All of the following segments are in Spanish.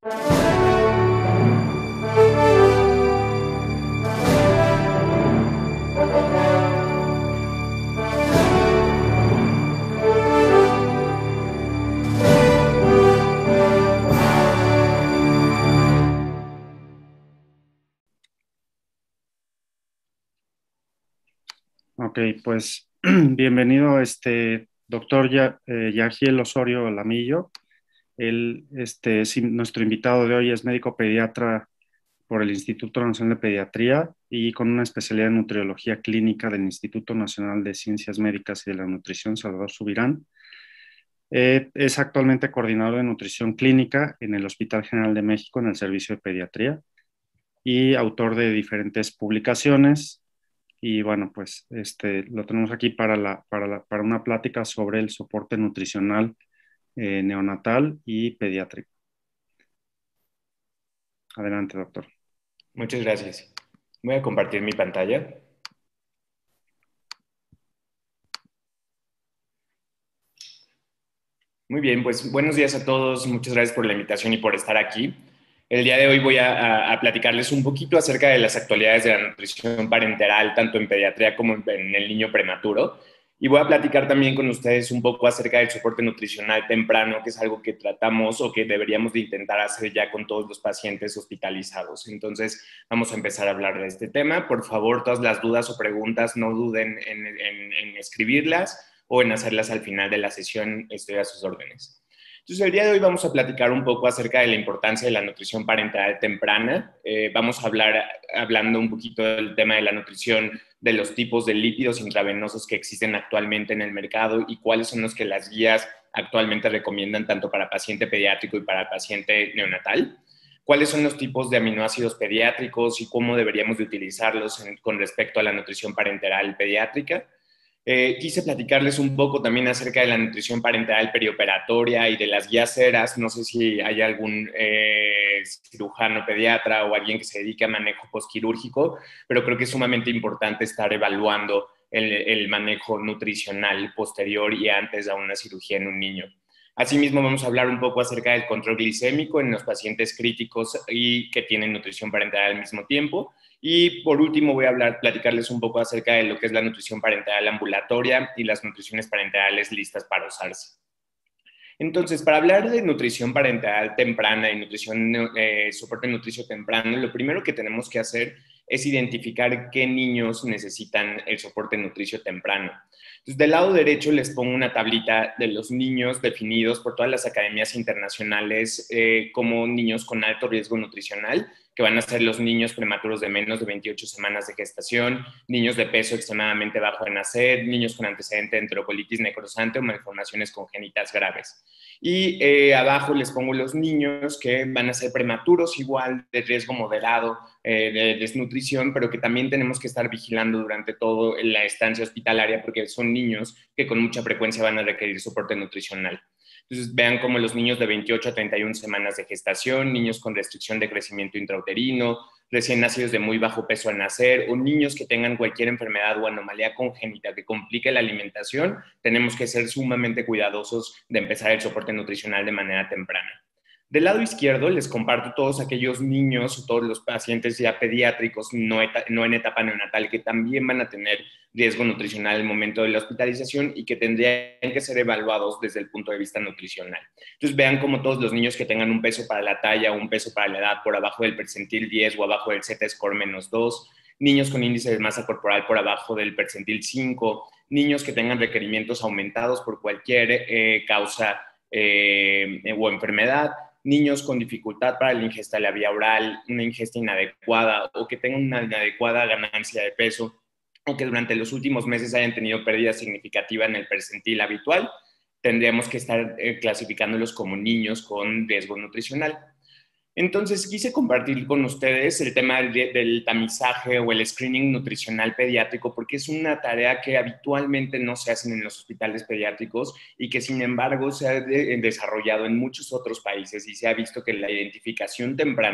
Ok, pues bienvenido, doctor Yagiel Osorio Lamillo. Él, nuestro invitado de hoy es médico pediatra por el Instituto Nacional de Pediatría y con una especialidad en nutriología clínica del Instituto Nacional de Ciencias Médicas y de la Nutrición, Salvador Subirán. Es actualmente coordinador de nutrición clínica en el Hospital General de México en el servicio de pediatría y autor de diferentes publicaciones. Y bueno, pues lo tenemos aquí para una plática sobre el soporte nutricional neonatal y pediátrico. Adelante, doctor. Muchas gracias. Voy a compartir mi pantalla. Muy bien, pues buenos días a todos. Muchas gracias por la invitación y por estar aquí. El día de hoy voy a platicarles un poquito acerca de las actualidades de la nutrición parenteral, tanto en pediatría como en el niño prematuro. Y voy a platicar también con ustedes un poco acerca del soporte nutricional temprano, que es algo que tratamos o que deberíamos de intentar hacer ya con todos los pacientes hospitalizados. Entonces, vamos a empezar a hablar de este tema. Por favor, todas las dudas o preguntas, no duden en escribirlas o en hacerlas al final de la sesión. Estoy a sus órdenes. Entonces, el día de hoy vamos a platicar un poco acerca de la importancia de la nutrición parenteral temprana. Vamos a hablar hablando un poquito del tema de la nutrición, de los tipos de lípidos intravenosos que existen actualmente en el mercado y cuáles son los que las guías actualmente recomiendan tanto para paciente pediátrico y para paciente neonatal. Cuáles son los tipos de aminoácidos pediátricos y cómo deberíamos de utilizarlos con respecto a la nutrición parenteral pediátrica. Quise platicarles un poco también acerca de la nutrición parenteral perioperatoria y de las guías ERAS. No sé si hay algún cirujano pediatra o alguien que se dedique a manejo postquirúrgico, pero creo que es sumamente importante estar evaluando el manejo nutricional posterior y antes a una cirugía en un niño. Asimismo, vamos a hablar un poco acerca del control glicémico en los pacientes críticos y que tienen nutrición parenteral al mismo tiempo. Y por último voy a platicarles un poco acerca de lo que es la nutrición parenteral ambulatoria y las nutriciones parentales listas para usarse. Entonces, para hablar de nutrición parenteral temprana y soporte nutricio temprano, lo primero que tenemos que hacer es identificar qué niños necesitan el soporte nutricio temprano. Entonces, del lado derecho les pongo una tablita de los niños definidos por todas las academias internacionales como niños con alto riesgo nutricional, que van a ser los niños prematuros de menos de 28 semanas de gestación, niños de peso extremadamente bajo de nacer, niños con antecedente de enterocolitis necrosante o malformaciones congénitas graves. Y abajo les pongo los niños que van a ser prematuros, igual de riesgo moderado de desnutrición, pero que también tenemos que estar vigilando durante toda la estancia hospitalaria porque son niños que con mucha frecuencia van a requerir soporte nutricional. Entonces, vean como los niños de 28 a 31 semanas de gestación, niños con restricción de crecimiento intrauterino, recién nacidos de muy bajo peso al nacer, o niños que tengan cualquier enfermedad o anomalía congénita que complique la alimentación, tenemos que ser sumamente cuidadosos de empezar el soporte nutricional de manera temprana. Del lado izquierdo les comparto todos aquellos niños o todos los pacientes ya pediátricos no en etapa neonatal que también van a tener riesgo nutricional al momento de la hospitalización y que tendrían que ser evaluados desde el punto de vista nutricional. Entonces vean como todos los niños que tengan un peso para la talla o un peso para la edad por abajo del percentil 10 o abajo del Z-score -2, niños con índice de masa corporal por abajo del percentil 5, niños que tengan requerimientos aumentados por cualquier causa o enfermedad, niños con dificultad para la ingesta de la vía oral, una ingesta inadecuada o que tengan una inadecuada ganancia de peso o que durante los últimos meses hayan tenido pérdida significativa en el percentil habitual, tendríamos que estar clasificándolos como niños con riesgo nutricional. Entonces, quise compartir con ustedes el tema del tamizaje o el screening nutricional pediátrico, porque es una tarea que habitualmente no se hace en los hospitales pediátricos y que, sin embargo, se ha desarrollado en muchos otros países y se ha visto que la identificación temprana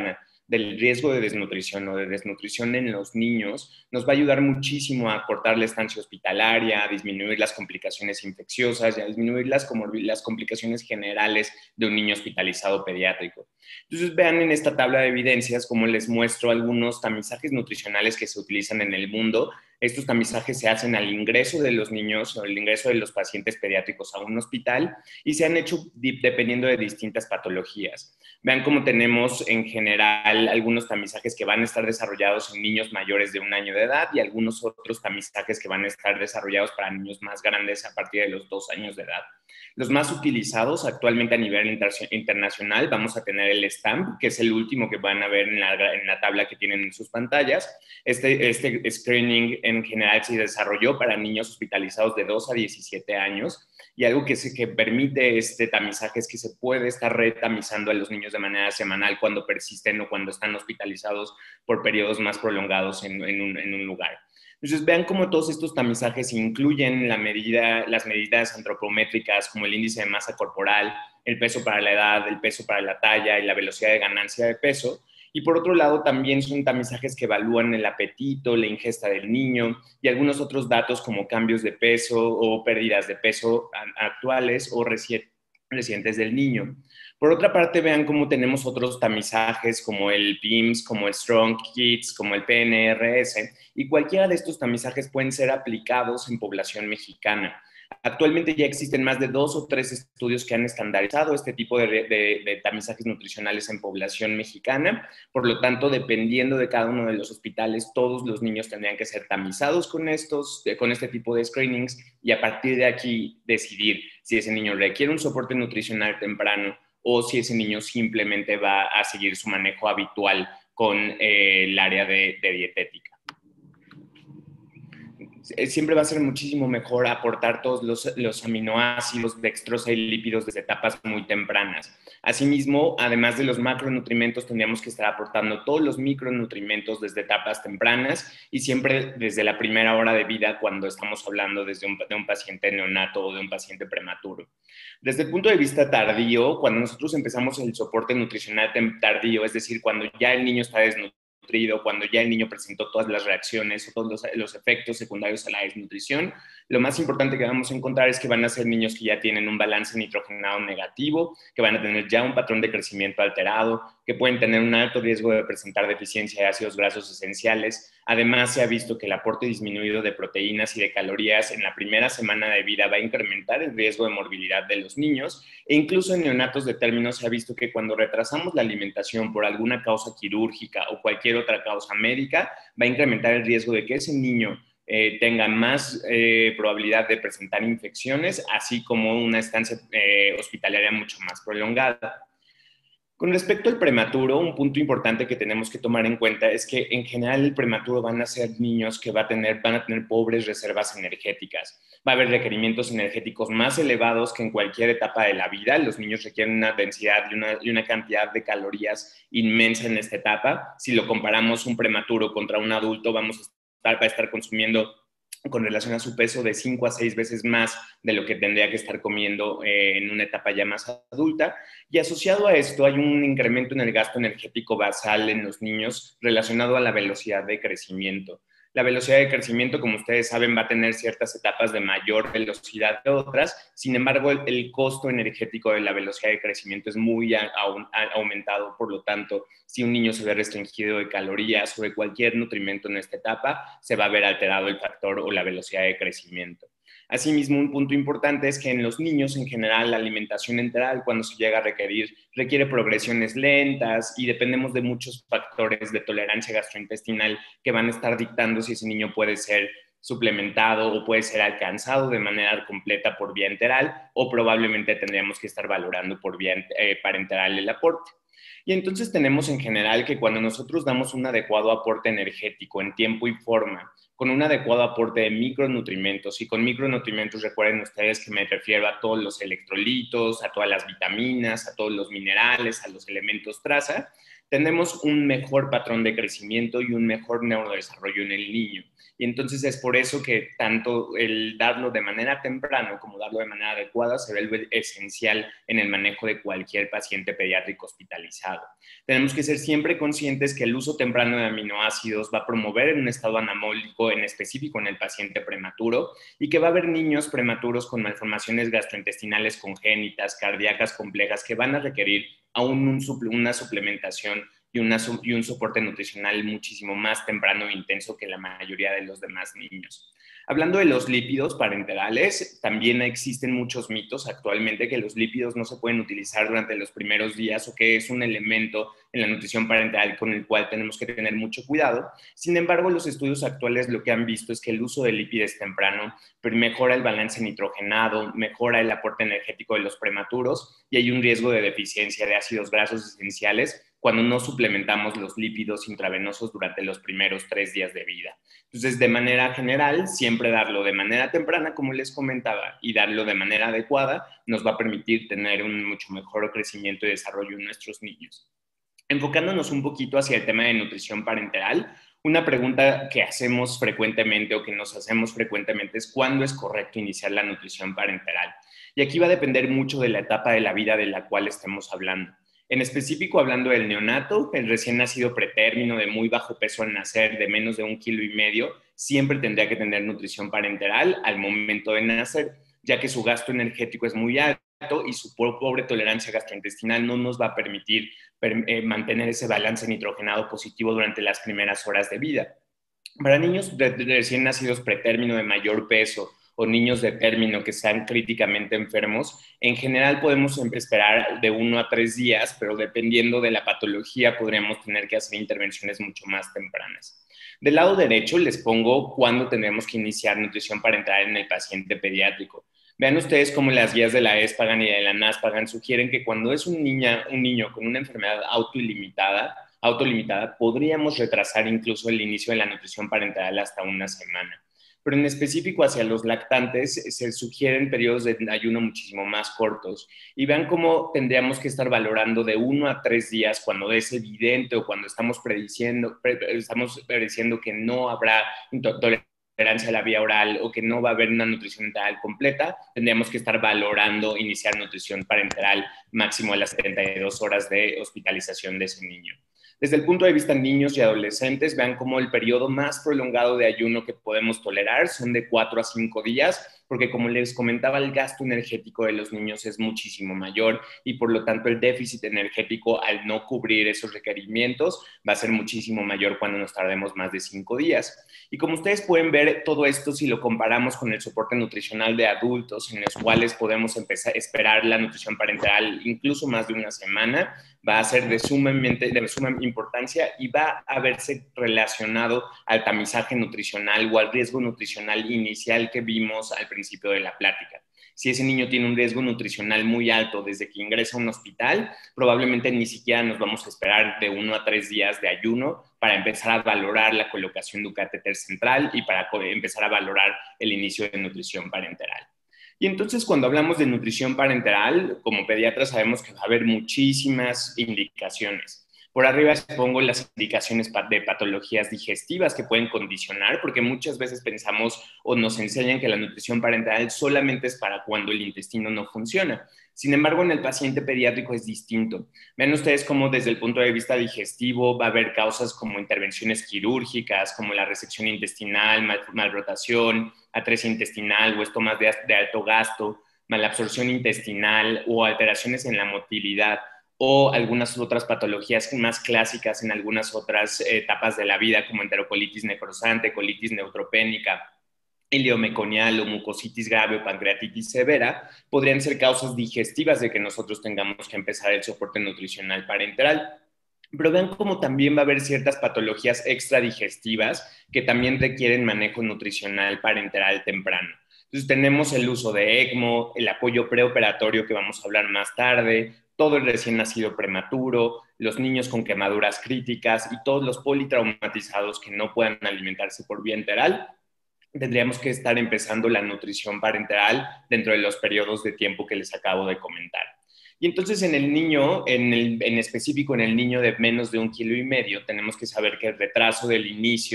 del riesgo de desnutrición o de desnutrición en los niños, nos va a ayudar muchísimo a cortar la estancia hospitalaria, a disminuir las complicaciones infecciosas y a disminuir las complicaciones generales de un niño hospitalizado pediátrico. Entonces vean en esta tabla de evidencias cómo les muestro algunos tamizajes nutricionales que se utilizan en el mundo. Estos tamizajes se hacen al ingreso de los niños o al ingreso de los pacientes pediátricos a un hospital y se han hecho dependiendo de distintas patologías. Vean cómo tenemos en general algunos tamizajes que van a estar desarrollados en niños mayores de 1 año de edad y algunos otros tamizajes que van a estar desarrollados para niños más grandes a partir de los 2 años de edad. Los más utilizados actualmente a nivel internacional, vamos a tener el STAMP, que es el último que van a ver en la tabla que tienen en sus pantallas. Este screening en general se desarrolló para niños hospitalizados de 2 a 17 años y algo que permite este tamizaje es que se puede estar retamizando a los niños de manera semanal cuando persisten o cuando están hospitalizados por periodos más prolongados en un lugar. Entonces, vean cómo todos estos tamizajes incluyen las medidas antropométricas como el índice de masa corporal, el peso para la edad, el peso para la talla y la velocidad de ganancia de peso. Y por otro lado, también son tamizajes que evalúan el apetito, la ingesta del niño y algunos otros datos como cambios de peso o pérdidas de peso actuales o recientes del niño. Por otra parte, vean cómo tenemos otros tamizajes como el PIMS, como el Strong Kids, como el PNRS, y cualquiera de estos tamizajes pueden ser aplicados en población mexicana. Actualmente ya existen más de 2 o 3 estudios que han estandarizado este tipo de tamizajes nutricionales en población mexicana. Por lo tanto, dependiendo de cada uno de los hospitales, todos los niños tendrían que ser tamizados con este tipo de screenings y a partir de aquí decidir si ese niño requiere un soporte nutricional temprano o si ese niño simplemente va a seguir su manejo habitual con el área de dietética. Siempre va a ser muchísimo mejor aportar todos los aminoácidos, dextrosa y lípidos desde etapas muy tempranas. Asimismo, además de los macronutrimentos, tendríamos que estar aportando todos los micronutrimentos desde etapas tempranas y siempre desde la primera hora de vida cuando estamos hablando de un paciente neonato o de un paciente prematuro. Desde el punto de vista tardío, cuando nosotros empezamos el soporte nutricional tardío, es decir, cuando ya el niño está desnutrido, cuando ya el niño presentó todas las reacciones o todos los efectos secundarios a la desnutrición, lo más importante que vamos a encontrar es que van a ser niños que ya tienen un balance nitrogenado negativo, que van a tener ya un patrón de crecimiento alterado, que pueden tener un alto riesgo de presentar deficiencia de ácidos grasos esenciales. Además, se ha visto que el aporte disminuido de proteínas y de calorías en la primera semana de vida va a incrementar el riesgo de morbilidad de los niños e incluso en neonatos de término se ha visto que cuando retrasamos la alimentación por alguna causa quirúrgica o cualquier otra causa médica, va a incrementar el riesgo de que ese niño tenga más probabilidad de presentar infecciones, así como una estancia hospitalaria mucho más prolongada. Con respecto al prematuro, un punto importante que tenemos que tomar en cuenta es que en general el prematuro van a ser niños que van a tener pobres reservas energéticas. Va a haber requerimientos energéticos más elevados que en cualquier etapa de la vida. Los niños requieren una densidad y una cantidad de calorías inmensa en esta etapa. Si lo comparamos un prematuro contra un adulto, va a estar consumiendo con relación a su peso de 5 a 6 veces más de lo que tendría que estar comiendo en una etapa ya más adulta. Y asociado a esto hay un incremento en el gasto energético basal en los niños relacionado a la velocidad de crecimiento. La velocidad de crecimiento, como ustedes saben, va a tener ciertas etapas de mayor velocidad que otras. Sin embargo, el costo energético de la velocidad de crecimiento es muy aumentado. Por lo tanto, si un niño se ve restringido de calorías o de cualquier nutrimento en esta etapa, se va a ver alterado el factor o la velocidad de crecimiento. Asimismo, un punto importante es que en los niños, en general, la alimentación enteral, cuando se llega a requerir, requiere progresiones lentas y dependemos de muchos factores de tolerancia gastrointestinal que van a estar dictando si ese niño puede ser suplementado o puede ser alcanzado de manera completa por vía enteral o probablemente tendríamos que estar valorando por vía parenteral el aporte. Y entonces tenemos en general que cuando nosotros damos un adecuado aporte energético en tiempo y forma, con un adecuado aporte de micronutrimentos, y con micronutrimentos recuerden ustedes que me refiero a todos los electrolitos, a todas las vitaminas, a todos los minerales, a los elementos traza, tenemos un mejor patrón de crecimiento y un mejor neurodesarrollo en el niño. Y entonces es por eso que tanto el darlo de manera temprana como darlo de manera adecuada se vuelve esencial en el manejo de cualquier paciente pediátrico hospitalizado. hospitalizado. Tenemos que ser siempre conscientes que el uso temprano de aminoácidos va a promover un estado anabólico en específico en el paciente prematuro y que va a haber niños prematuros con malformaciones gastrointestinales congénitas, cardíacas complejas que van a requerir aún una suplementación y un soporte nutricional muchísimo más temprano e intenso que la mayoría de los demás niños. Hablando de los lípidos parenterales, también existen muchos mitos actualmente que los lípidos no se pueden utilizar durante los primeros días o que es un elemento en la nutrición parenteral con el cual tenemos que tener mucho cuidado. Sin embargo, los estudios actuales lo que han visto es que el uso de lípidos temprano mejora el balance nitrogenado, mejora el aporte energético de los prematuros y hay un riesgo de deficiencia de ácidos grasos esenciales cuando no suplementamos los lípidos intravenosos durante los primeros 3 días de vida. Entonces, de manera general, siempre darlo de manera temprana, como les comentaba, y darlo de manera adecuada, nos va a permitir tener un mucho mejor crecimiento y desarrollo en nuestros niños. Enfocándonos un poquito hacia el tema de nutrición parenteral, una pregunta que hacemos frecuentemente o que nos hacemos frecuentemente es ¿cuándo es correcto iniciar la nutrición parenteral? Y aquí va a depender mucho de la etapa de la vida de la cual estemos hablando. En específico, hablando del neonato, el recién nacido pretérmino de muy bajo peso al nacer, de menos de 1,5 kilos, siempre tendría que tener nutrición parenteral al momento de nacer, ya que su gasto energético es muy alto y su pobre tolerancia gastrointestinal no nos va a permitir mantener ese balance nitrogenado positivo durante las primeras horas de vida. Para niños recién nacidos pretérmino de mayor peso o niños de término que están críticamente enfermos, en general podemos esperar de 1 a 3 días, pero dependiendo de la patología podríamos tener que hacer intervenciones mucho más tempranas. Del lado derecho les pongo cuándo tendremos que iniciar nutrición parenteral en el paciente pediátrico. Vean ustedes cómo las guías de la ESPAGAN y de la NASPAGAN sugieren que cuando es un niño con una enfermedad autolimitada, podríamos retrasar incluso el inicio de la nutrición parenteral hasta una semana. Pero en específico hacia los lactantes se sugieren periodos de ayuno muchísimo más cortos. Y vean cómo tendríamos que estar valorando de 1 a 3 días cuando es evidente o cuando estamos prediciendo que no habrá tolerancia a la vía oral o que no va a haber una nutrición enteral completa, tendríamos que estar valorando iniciar nutrición parenteral máximo a las 72 horas de hospitalización de ese niño. Desde el punto de vista de niños y adolescentes, vean cómo el periodo más prolongado de ayuno que podemos tolerar son de 4 a 5 días, porque como les comentaba, el gasto energético de los niños es muchísimo mayor y por lo tanto el déficit energético al no cubrir esos requerimientos va a ser muchísimo mayor cuando nos tardemos más de 5 días. Y como ustedes pueden ver, todo esto si lo comparamos con el soporte nutricional de adultos, en los cuales podemos empezar a esperar la nutrición parenteral incluso más de una semana, va a ser de suma importancia y va a verse relacionado al tamizaje nutricional o al riesgo nutricional inicial que vimos al principio de la plática. Si ese niño tiene un riesgo nutricional muy alto desde que ingresa a un hospital, probablemente ni siquiera nos vamos a esperar de 1 a 3 días de ayuno para empezar a valorar la colocación de un catéter central y para empezar a valorar el inicio de nutrición parenteral. Y entonces cuando hablamos de nutrición parenteral, como pediatra sabemos que va a haber muchísimas indicaciones. Por arriba pongo las indicaciones de patologías digestivas que pueden condicionar, porque muchas veces pensamos o nos enseñan que la nutrición parenteral solamente es para cuando el intestino no funciona. Sin embargo, en el paciente pediátrico es distinto. Vean ustedes cómo desde el punto de vista digestivo va a haber causas como intervenciones quirúrgicas, como la resección intestinal, malrotación, atresia intestinal o estomas de alto gasto, malabsorción intestinal o alteraciones en la motilidad o algunas otras patologías más clásicas en algunas otras etapas de la vida, como enterocolitis necrosante, colitis neutropénica, ileomeconial o mucositis grave o pancreatitis severa, podrían ser causas digestivas de que nosotros tengamos que empezar el soporte nutricional parenteral. Pero vean cómo también va a haber ciertas patologías extradigestivas que también requieren manejo nutricional parenteral temprano. Entonces tenemos el uso de ECMO, el apoyo preoperatorio que vamos a hablar más tarde, todo el recién nacido prematuro, los niños con quemaduras críticas y todos los politraumatizados que no puedan alimentarse por vía enteral. Tendríamos que estar empezando la nutrición parenteral dentro de los periodos de tiempo que les acabo de comentar. Y entonces en el niño, en específico en el niño de menos de 1,5 kilos, tenemos que saber que el retraso del inicio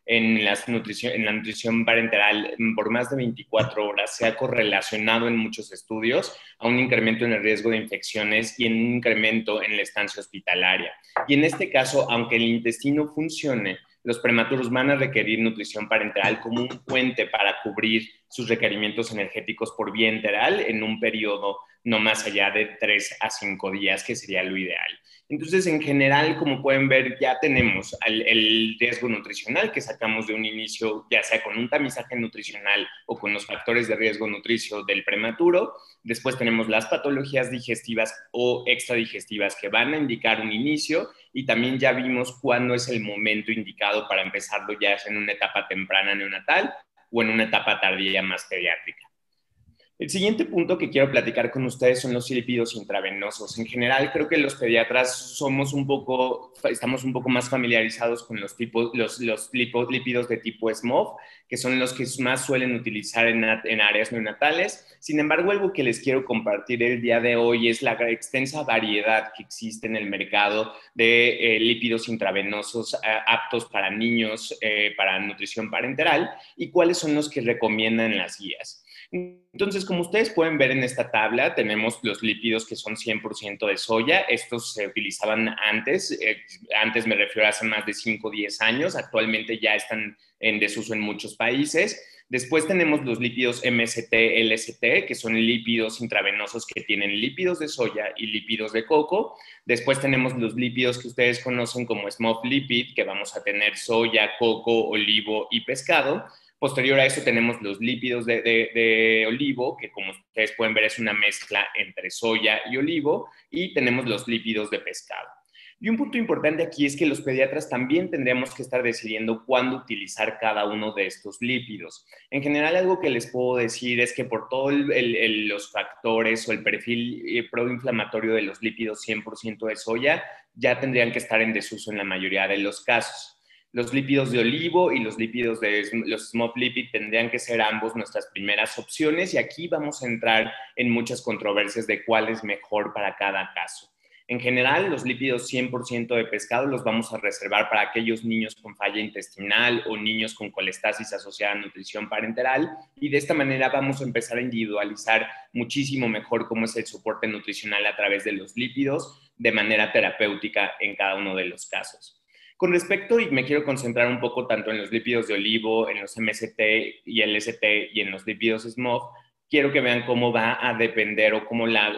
en la nutrición parenteral por más de 24 horas se ha correlacionado en muchos estudios a un incremento en el riesgo de infecciones y en un incremento en la estancia hospitalaria. Y en este caso, aunque el intestino funcione, los prematuros van a requerir nutrición parenteral como un puente para cubrir sus requerimientos energéticos por vía enteral en un periodo no más allá de 3 a 5 días, que sería lo ideal. Entonces, en general, como pueden ver, ya tenemos el riesgo nutricional que sacamos de un inicio, ya sea con un tamizaje nutricional o con los factores de riesgo nutricio del prematuro. Después tenemos las patologías digestivas o extradigestivas que van a indicar un inicio, y también ya vimos cuándo es el momento indicado para empezarlo, ya sea en una etapa temprana neonatal o en una etapa tardía más pediátrica. El siguiente punto que quiero platicar con ustedes son los lípidos intravenosos. En general, creo que los pediatras estamos un poco más familiarizados con los lípidos de tipo SMOF, que son los que más suelen utilizar en áreas neonatales. Sin embargo, algo que les quiero compartir el día de hoy es la extensa variedad que existe en el mercado de lípidos intravenosos aptos para niños, para nutrición parenteral, y cuáles son los que recomiendan las guías. Entonces, como ustedes pueden ver en esta tabla, tenemos los lípidos que son 100% de soya. Estos se utilizaban antes, antes me refiero a hace más de 5 o 10 años, actualmente ya están en desuso en muchos países. Después tenemos los lípidos MST, LST, que son lípidos intravenosos que tienen lípidos de soya y lípidos de coco. Después tenemos los lípidos que ustedes conocen como SMOF lipid, que vamos a tener soya, coco, olivo y pescado. Posterior a eso tenemos los lípidos de olivo, que como ustedes pueden ver es una mezcla entre soya y olivo, y tenemos los lípidos de pescado. Y un punto importante aquí es que los pediatras también tendríamos que estar decidiendo cuándo utilizar cada uno de estos lípidos. En general, algo que les puedo decir es que por todos los factores o el perfil proinflamatorio de los lípidos 100% de soya, ya tendrían que estar en desuso en la mayoría de los casos. Los lípidos de olivo y los lípidos de los SMOF lipid tendrían que ser ambos nuestras primeras opciones, y aquí vamos a entrar en muchas controversias de cuál es mejor para cada caso. En general, los lípidos 100% de pescado los vamos a reservar para aquellos niños con falla intestinal o niños con colestasis asociada a nutrición parenteral, y de esta manera vamos a empezar a individualizar muchísimo mejor cómo es el soporte nutricional a través de los lípidos de manera terapéutica en cada uno de los casos. Con respecto, y me quiero concentrar un poco tanto en los lípidos de olivo, en los MST y LST y en los lípidos SMOF, quiero que vean cómo va a depender o cómo la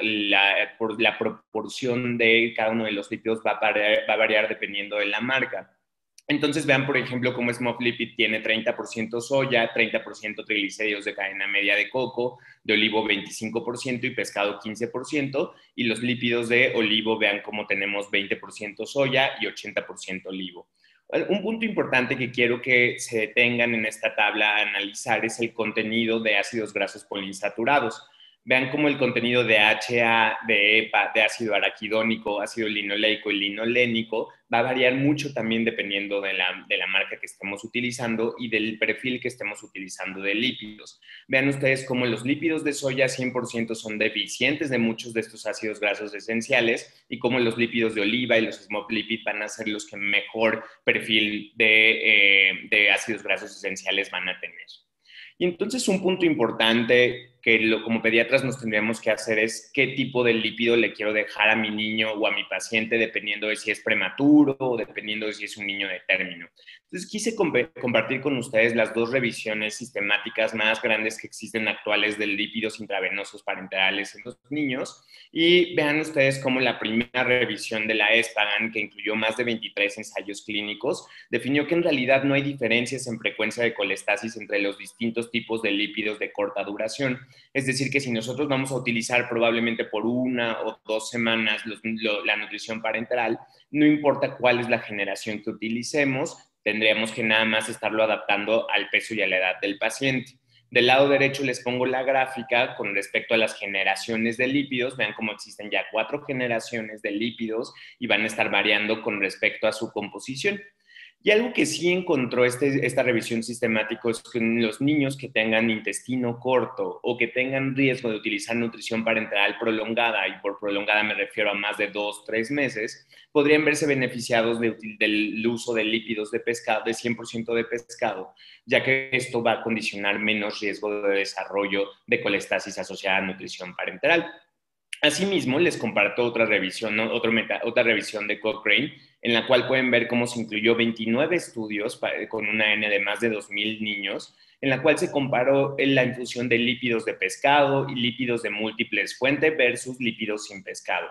proporción de cada uno de los lípidos va a variar dependiendo de la marca. Entonces vean, por ejemplo, cómo SMOF Lipid tiene 30% soya, 30% triglicéridos de cadena media de coco, de olivo 25% y pescado 15%, y los lípidos de olivo, vean cómo tenemos 20% soya y 80% olivo. Un punto importante que quiero que se detengan en esta tabla a analizar es el contenido de ácidos grasos poliinsaturados. Vean cómo el contenido de HA, de EPA, de ácido araquidónico, ácido linoleico y linolénico va a variar mucho también dependiendo de la marca que estemos utilizando y del perfil que estemos utilizando de lípidos. Vean ustedes cómo los lípidos de soya 100% son deficientes de muchos de estos ácidos grasos esenciales, y cómo los lípidos de oliva y los SMOF lipid van a ser los que mejor perfil de ácidos grasos esenciales van a tener. Y entonces un punto importante que como pediatras nos tendríamos que hacer es qué tipo de lípido le quiero dejar a mi niño o a mi paciente, dependiendo de si es prematuro o dependiendo de si es un niño de término. Entonces quise compartir con ustedes las dos revisiones sistemáticas más grandes que existen actuales de lípidos intravenosos parenterales en los niños, y vean ustedes cómo la primera revisión de la ESPAGAN, que incluyó más de 23 ensayos clínicos, definió que en realidad no hay diferencias en frecuencia de colestasis entre los distintos tipos de lípidos de corta duración. Es decir, que si nosotros vamos a utilizar probablemente por 1 o 2 semanas la nutrición parenteral, no importa cuál es la generación que utilicemos, tendríamos que nada más estarlo adaptando al peso y a la edad del paciente. Del lado derecho les pongo la gráfica con respecto a las generaciones de lípidos. Vean cómo existen ya 4 generaciones de lípidos y van a estar variando con respecto a su composición. Y algo que sí encontró esta revisión sistemática es que en los niños que tengan intestino corto o que tengan riesgo de utilizar nutrición parenteral prolongada, y por prolongada me refiero a más de 2, 3 meses, podrían verse beneficiados del uso de lípidos de pescado, de 100% de pescado, ya que esto va a condicionar menos riesgo de desarrollo de colestasis asociada a nutrición parenteral. Asimismo, les comparto otra revisión, ¿no? Otra revisión de Cochrane, en la cual pueden ver cómo se incluyó 29 estudios con una N de más de 2,000 niños, en la cual se comparó la infusión de lípidos de pescado y lípidos de múltiples fuentes versus lípidos sin pescado.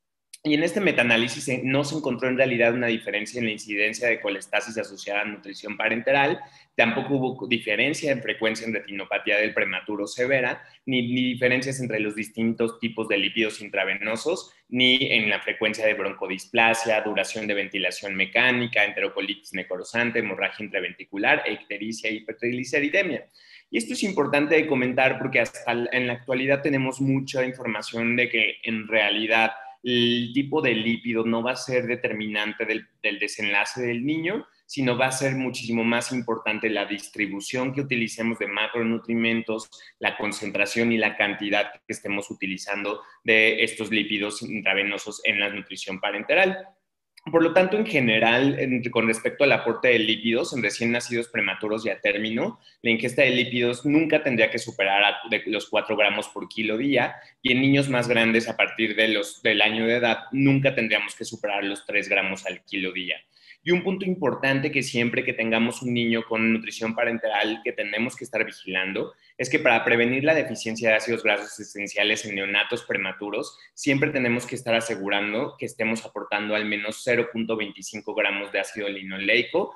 Y en este metaanálisis no se encontró en realidad una diferencia en la incidencia de colestasis asociada a nutrición parenteral, tampoco hubo diferencia en frecuencia en retinopatía del prematuro severa, ni diferencias entre los distintos tipos de lípidos intravenosos, ni en la frecuencia de broncodisplasia, duración de ventilación mecánica, enterocolitis necrosante, hemorragia intraventricular, ictericia y hipertrigliceridemia. Y esto es importante de comentar porque hasta en la actualidad tenemos mucha información de que en realidad el tipo de lípido no va a ser determinante del desenlace del niño, sino va a ser muchísimo más importante la distribución que utilicemos de macronutrientes, la concentración y la cantidad que estemos utilizando de estos lípidos intravenosos en la nutrición parenteral. Por lo tanto, en general, con respecto al aporte de lípidos en recién nacidos prematuros y a término, la ingesta de lípidos nunca tendría que superar de los 4 gramos por kilo día, y en niños más grandes a partir del año de edad nunca tendríamos que superar los 3 gramos al kilo día. Y un punto importante que siempre que tengamos un niño con nutrición parenteral que tenemos que estar vigilando es que para prevenir la deficiencia de ácidos grasos esenciales en neonatos prematuros, siempre tenemos que estar asegurando que estemos aportando al menos 0,25 gramos de ácido linoleico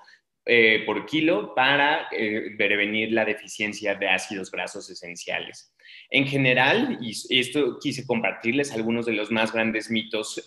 por kilo para prevenir la deficiencia de ácidos grasos esenciales. En general, y esto quise compartirles algunos de los más grandes mitos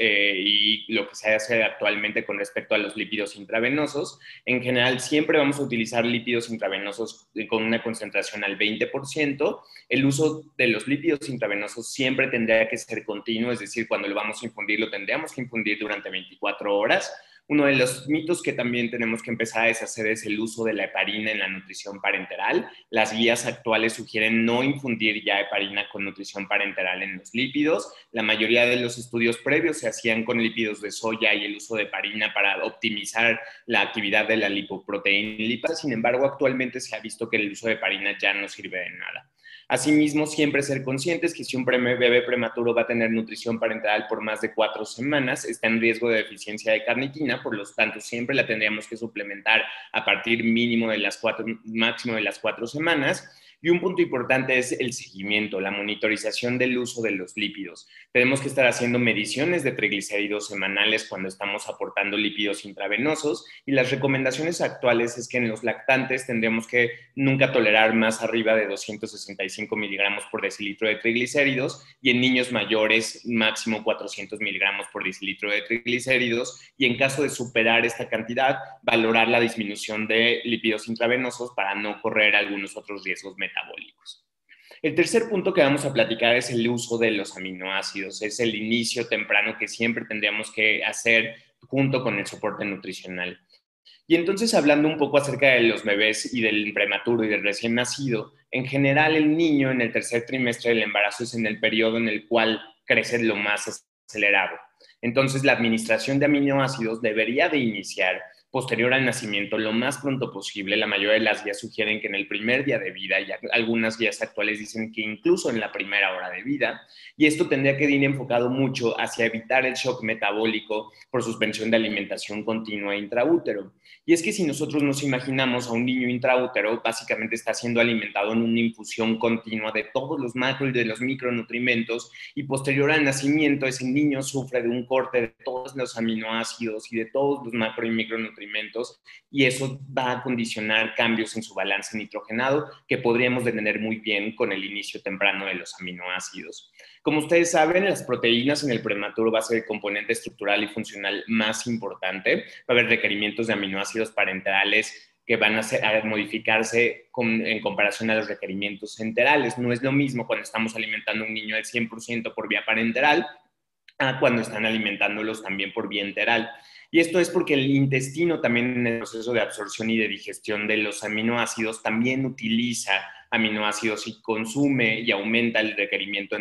y lo que se hace actualmente con respecto a los lípidos intravenosos. En general, siempre vamos a utilizar lípidos intravenosos con una concentración al 20%. El uso de los lípidos intravenosos siempre tendría que ser continuo, es decir, cuando lo vamos a infundir, lo tendríamos que infundir durante 24 horas. Uno de los mitos que también tenemos que empezar a deshacer es el uso de la heparina en la nutrición parenteral. Las guías actuales sugieren no infundir ya heparina con nutrición parenteral en los lípidos. La mayoría de los estudios previos se hacían con lípidos de soya y el uso de heparina para optimizar la actividad de la lipoproteína lipasa. Sin embargo, actualmente se ha visto que el uso de heparina ya no sirve de nada. Asimismo, siempre ser conscientes que si un bebé prematuro va a tener nutrición parenteral por más de 4 semanas, está en riesgo de deficiencia de carnitina, por lo tanto, siempre la tendríamos que suplementar a partir máximo de las 4 semanas. Y un punto importante es el seguimiento, la monitorización del uso de los lípidos. Tenemos que estar haciendo mediciones de triglicéridos semanales cuando estamos aportando lípidos intravenosos, y las recomendaciones actuales es que en los lactantes tendremos que nunca tolerar más arriba de 265 miligramos por decilitro de triglicéridos, y en niños mayores máximo 400 miligramos por decilitro de triglicéridos, y en caso de superar esta cantidad, valorar la disminución de lípidos intravenosos para no correr algunos otros riesgos metabólicos. El tercer punto que vamos a platicar es el uso de los aminoácidos. Es el inicio temprano que siempre tendríamos que hacer junto con el soporte nutricional. Y entonces, hablando un poco acerca de los bebés y del prematuro y del recién nacido, en general el niño en el tercer trimestre del embarazo es en el periodo en el cual crece lo más acelerado. Entonces, la administración de aminoácidos debería de iniciar posterior al nacimiento lo más pronto posible. La mayoría de las guías sugieren que en el primer día de vida, y algunas guías actuales dicen que incluso en la primera hora de vida, y esto tendría que ir enfocado mucho hacia evitar el shock metabólico por suspensión de alimentación continua intraútero. Y es que si nosotros nos imaginamos a un niño intraútero, básicamente está siendo alimentado en una infusión continua de todos los macro y de los micronutrientes, y posterior al nacimiento ese niño sufre de un corte de todos los aminoácidos y de todos los macro y micronutrientes, y eso va a condicionar cambios en su balance nitrogenado que podríamos detener muy bien con el inicio temprano de los aminoácidos. Como ustedes saben, las proteínas en el prematuro va a ser el componente estructural y funcional más importante. Va a haber requerimientos de aminoácidos parenterales que van a modificarse en comparación a los requerimientos enterales. No es lo mismo cuando estamos alimentando a un niño al 100% por vía parenteral a cuando están alimentándolos también por vía enteral. Y esto es porque el intestino también en el proceso de absorción y de digestión de los aminoácidos también utiliza aminoácidos y consume y aumenta el requerimiento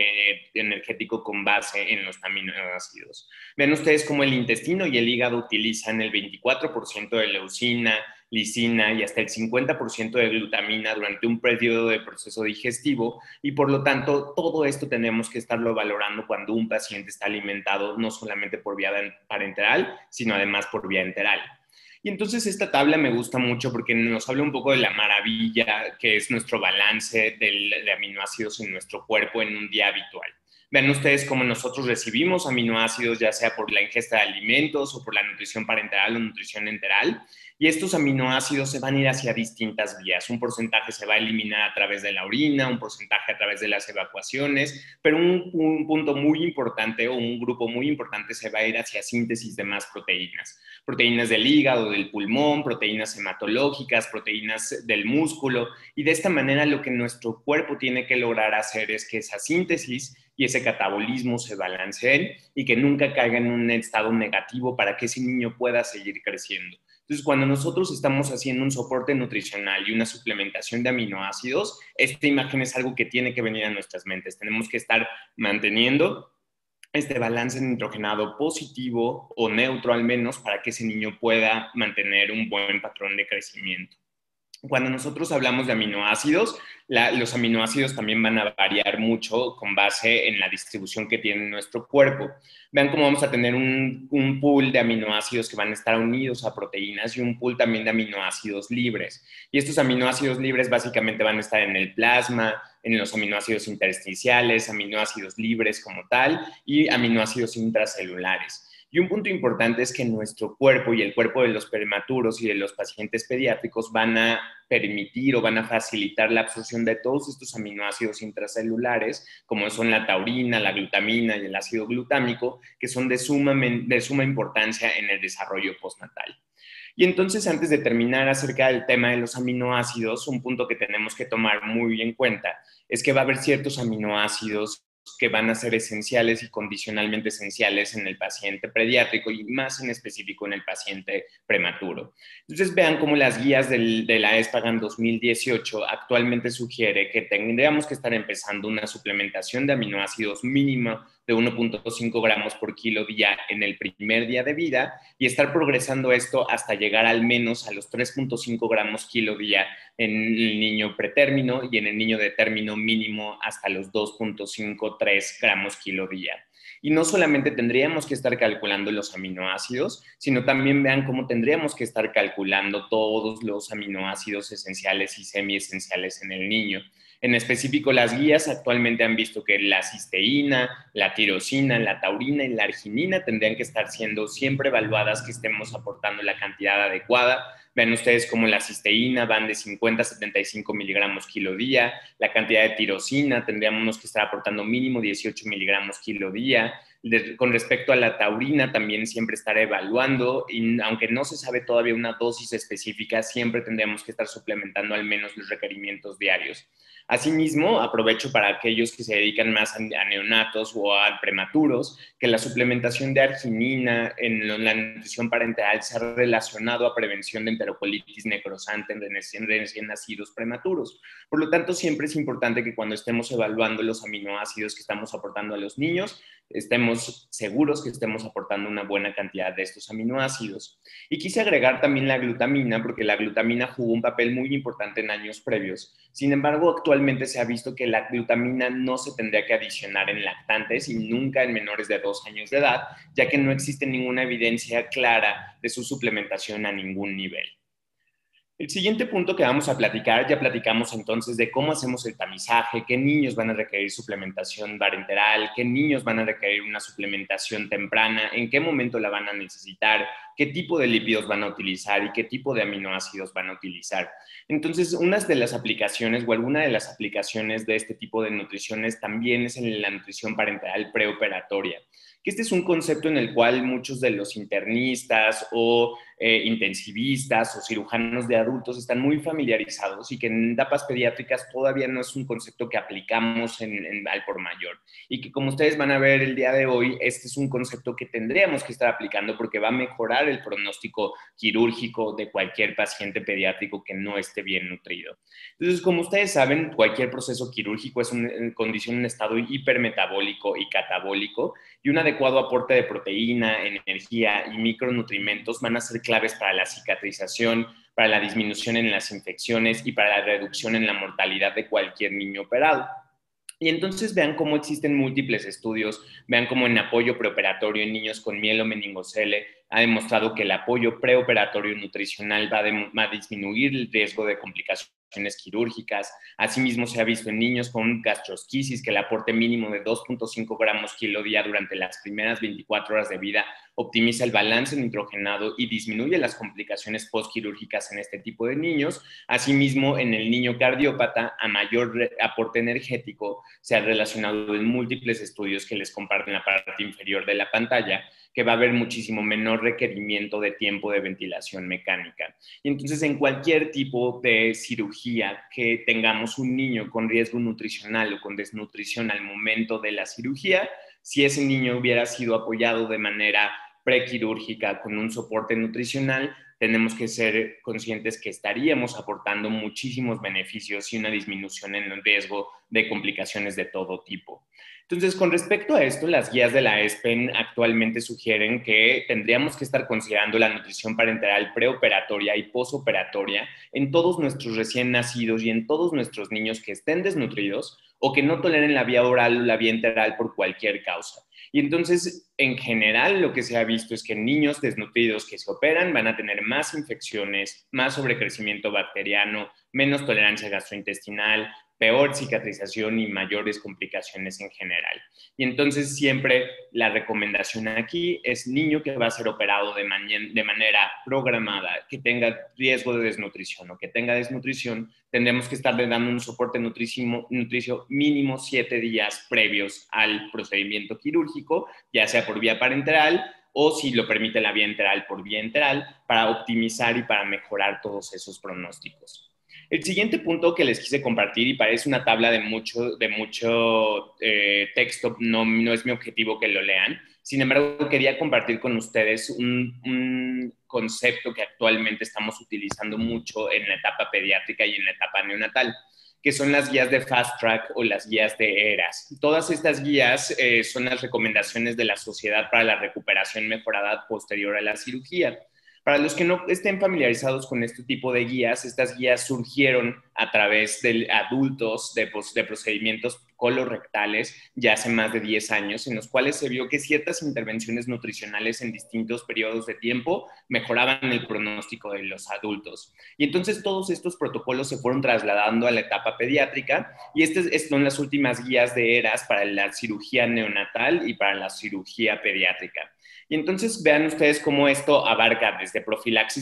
energético con base en los aminoácidos. Ven ustedes cómo el intestino y el hígado utilizan el 24% de leucina, lisina y hasta el 50% de glutamina durante un periodo de proceso digestivo y por lo tanto todo esto tenemos que estarlo valorando cuando un paciente está alimentado no solamente por vía parenteral, sino además por vía enteral. Y entonces esta tabla me gusta mucho porque nos habla un poco de la maravilla que es nuestro balance de aminoácidos en nuestro cuerpo en un día habitual. Vean ustedes cómo nosotros recibimos aminoácidos, ya sea por la ingesta de alimentos o por la nutrición parenteral o nutrición enteral, y estos aminoácidos se van a ir hacia distintas vías. Un porcentaje se va a eliminar a través de la orina, un porcentaje a través de las evacuaciones, pero un punto muy importante o un grupo muy importante se va a ir hacia síntesis de más proteínas. Proteínas del hígado, del pulmón, proteínas hematológicas, proteínas del músculo, y de esta manera lo que nuestro cuerpo tiene que lograr hacer es que esa síntesis y ese catabolismo se balanceen y que nunca caiga en un estado negativo para que ese niño pueda seguir creciendo. Entonces, cuando nosotros estamos haciendo un soporte nutricional y una suplementación de aminoácidos, esta imagen es algo que tiene que venir a nuestras mentes. Tenemos que estar manteniendo este balance nitrogenado positivo o neutro al menos para que ese niño pueda mantener un buen patrón de crecimiento. Cuando nosotros hablamos de aminoácidos, los aminoácidos también van a variar mucho con base en la distribución que tiene nuestro cuerpo. Vean cómo vamos a tener un pool de aminoácidos que van a estar unidos a proteínas y un pool también de aminoácidos libres. Y estos aminoácidos libres básicamente van a estar en el plasma, en los aminoácidos intersticiales, aminoácidos libres como tal y aminoácidos intracelulares. Y un punto importante es que nuestro cuerpo y el cuerpo de los prematuros y de los pacientes pediátricos van a permitir o van a facilitar la absorción de todos estos aminoácidos intracelulares, como son la taurina, la glutamina y el ácido glutámico, que son de suma importancia en el desarrollo postnatal. Y entonces, antes de terminar acerca del tema de los aminoácidos, un punto que tenemos que tomar muy en cuenta es que va a haber ciertos aminoácidos que van a ser esenciales y condicionalmente esenciales en el paciente pediátrico y más en específico en el paciente prematuro. Entonces vean cómo las guías de la ESPAGAN 2018 actualmente sugiere que tendríamos que estar empezando una suplementación de aminoácidos mínima de 1.5 gramos por kilo día en el primer día de vida y estar progresando esto hasta llegar al menos a los 3.5 gramos kilo día en el niño pretérmino y en el niño de término mínimo hasta los 2.53 gramos kilo día. Y no solamente tendríamos que estar calculando los aminoácidos, sino también vean cómo tendríamos que estar calculando todos los aminoácidos esenciales y semiesenciales en el niño. En específico, las guías actualmente han visto que la cisteína, la tirosina, la taurina y la arginina tendrían que estar siendo siempre evaluadas que estemos aportando la cantidad adecuada. Vean ustedes cómo la cisteína van de 50 a 75 miligramos kilo día, la cantidad de tirosina tendríamos que estar aportando mínimo 18 miligramos kilo día. Con respecto a la taurina, también siempre estar evaluando, y aunque no se sabe todavía una dosis específica, siempre tendríamos que estar suplementando al menos los requerimientos diarios. Asimismo, aprovecho para aquellos que se dedican más a neonatos o a prematuros, que la suplementación de arginina en la nutrición parenteral se ha relacionado a prevención de enterocolitis necrosante en recién nacidos prematuros. Por lo tanto, siempre es importante que cuando estemos evaluando los aminoácidos que estamos aportando a los niños, estemos seguros que estemos aportando una buena cantidad de estos aminoácidos. Y quise agregar también la glutamina, porque la glutamina jugó un papel muy importante en años previos. Sin embargo, actualmente se ha visto que la glutamina no se tendría que adicionar en lactantes y nunca en menores de 2 años de edad, ya que no existe ninguna evidencia clara de su suplementación a ningún nivel. El siguiente punto que vamos a platicar, ya platicamos entonces de cómo hacemos el tamizaje, qué niños van a requerir suplementación parenteral, qué niños van a requerir una suplementación temprana, en qué momento la van a necesitar, qué tipo de lípidos van a utilizar y qué tipo de aminoácidos van a utilizar. Entonces, una de las aplicaciones o alguna de las aplicaciones de este tipo de nutriciones también es en la nutrición parenteral preoperatoria. que este es un concepto en el cual muchos de los internistas o intensivistas o cirujanos de adultos están muy familiarizados y que en etapas pediátricas todavía no es un concepto que aplicamos al por mayor. Y que como ustedes van a ver el día de hoy, este es un concepto que tendríamos que estar aplicando porque va a mejorar el pronóstico quirúrgico de cualquier paciente pediátrico que no esté bien nutrido. Entonces, como ustedes saben, cualquier proceso quirúrgico es una condición, un estado hipermetabólico y catabólico, y un adecuado aporte de proteína, energía y micronutrimentos van a ser claves para la cicatrización, para la disminución en las infecciones y para la reducción en la mortalidad de cualquier niño operado. Y entonces vean cómo existen múltiples estudios, vean cómo en apoyo preoperatorio en niños con mielomeningocele ha demostrado que el apoyo preoperatorio nutricional va a disminuir el riesgo de complicaciones quirúrgicas. Asimismo, se ha visto en niños con gastrosquisis que el aporte mínimo de 2.5 gramos kilo día durante las primeras 24 horas de vida optimiza el balance nitrogenado y disminuye las complicaciones postquirúrgicas en este tipo de niños. Asimismo, en el niño cardiópata, a mayor aporte energético, se ha relacionado en múltiples estudios que les comparten la parte inferior de la pantalla, que va a haber muchísimo menor requerimiento de tiempo de ventilación mecánica. Y entonces, en cualquier tipo de cirugía que tengamos un niño con riesgo nutricional o con desnutrición al momento de la cirugía, si ese niño hubiera sido apoyado de manera prequirúrgica con un soporte nutricional, tenemos que ser conscientes que estaríamos aportando muchísimos beneficios y una disminución en el riesgo de complicaciones de todo tipo. Entonces, con respecto a esto, las guías de la ESPEN actualmente sugieren que tendríamos que estar considerando la nutrición parenteral preoperatoria y posoperatoria en todos nuestros recién nacidos y en todos nuestros niños que estén desnutridos o que no toleren la vía oral o la vía enteral por cualquier causa. Y entonces, en general, lo que se ha visto es que niños desnutridos que se operan van a tener más infecciones, más sobrecrecimiento bacteriano, menos tolerancia gastrointestinal, peor cicatrización y mayores complicaciones en general. Y entonces siempre la recomendación aquí es niño que va a ser operado de manera programada, que tenga riesgo de desnutrición o que tenga desnutrición, tendremos que estarle dando un soporte nutricio mínimo 7 días previos al procedimiento quirúrgico, ya sea por vía parenteral o si lo permite la vía enteral por vía enteral, para optimizar y para mejorar todos esos pronósticos. El siguiente punto que les quise compartir, y parece una tabla de mucho texto, no es mi objetivo que lo lean, sin embargo quería compartir con ustedes un concepto que actualmente estamos utilizando mucho en la etapa pediátrica y en la etapa neonatal, que son las guías de Fast Track o las guías de ERAS. Todas estas guías son las recomendaciones de la Sociedad para la Recuperación Mejorada posterior a la cirugía. Para los que no estén familiarizados con este tipo de guías, estas guías surgieron a través de adultos de procedimientos colorectales ya hace más de 10 años, en los cuales se vio que ciertas intervenciones nutricionales en distintos periodos de tiempo mejoraban el pronóstico de los adultos. Y entonces todos estos protocolos se fueron trasladando a la etapa pediátrica y estas son las últimas guías de ERAS para la cirugía neonatal y para la cirugía pediátrica. Y entonces vean ustedes cómo esto abarca desde profilaxis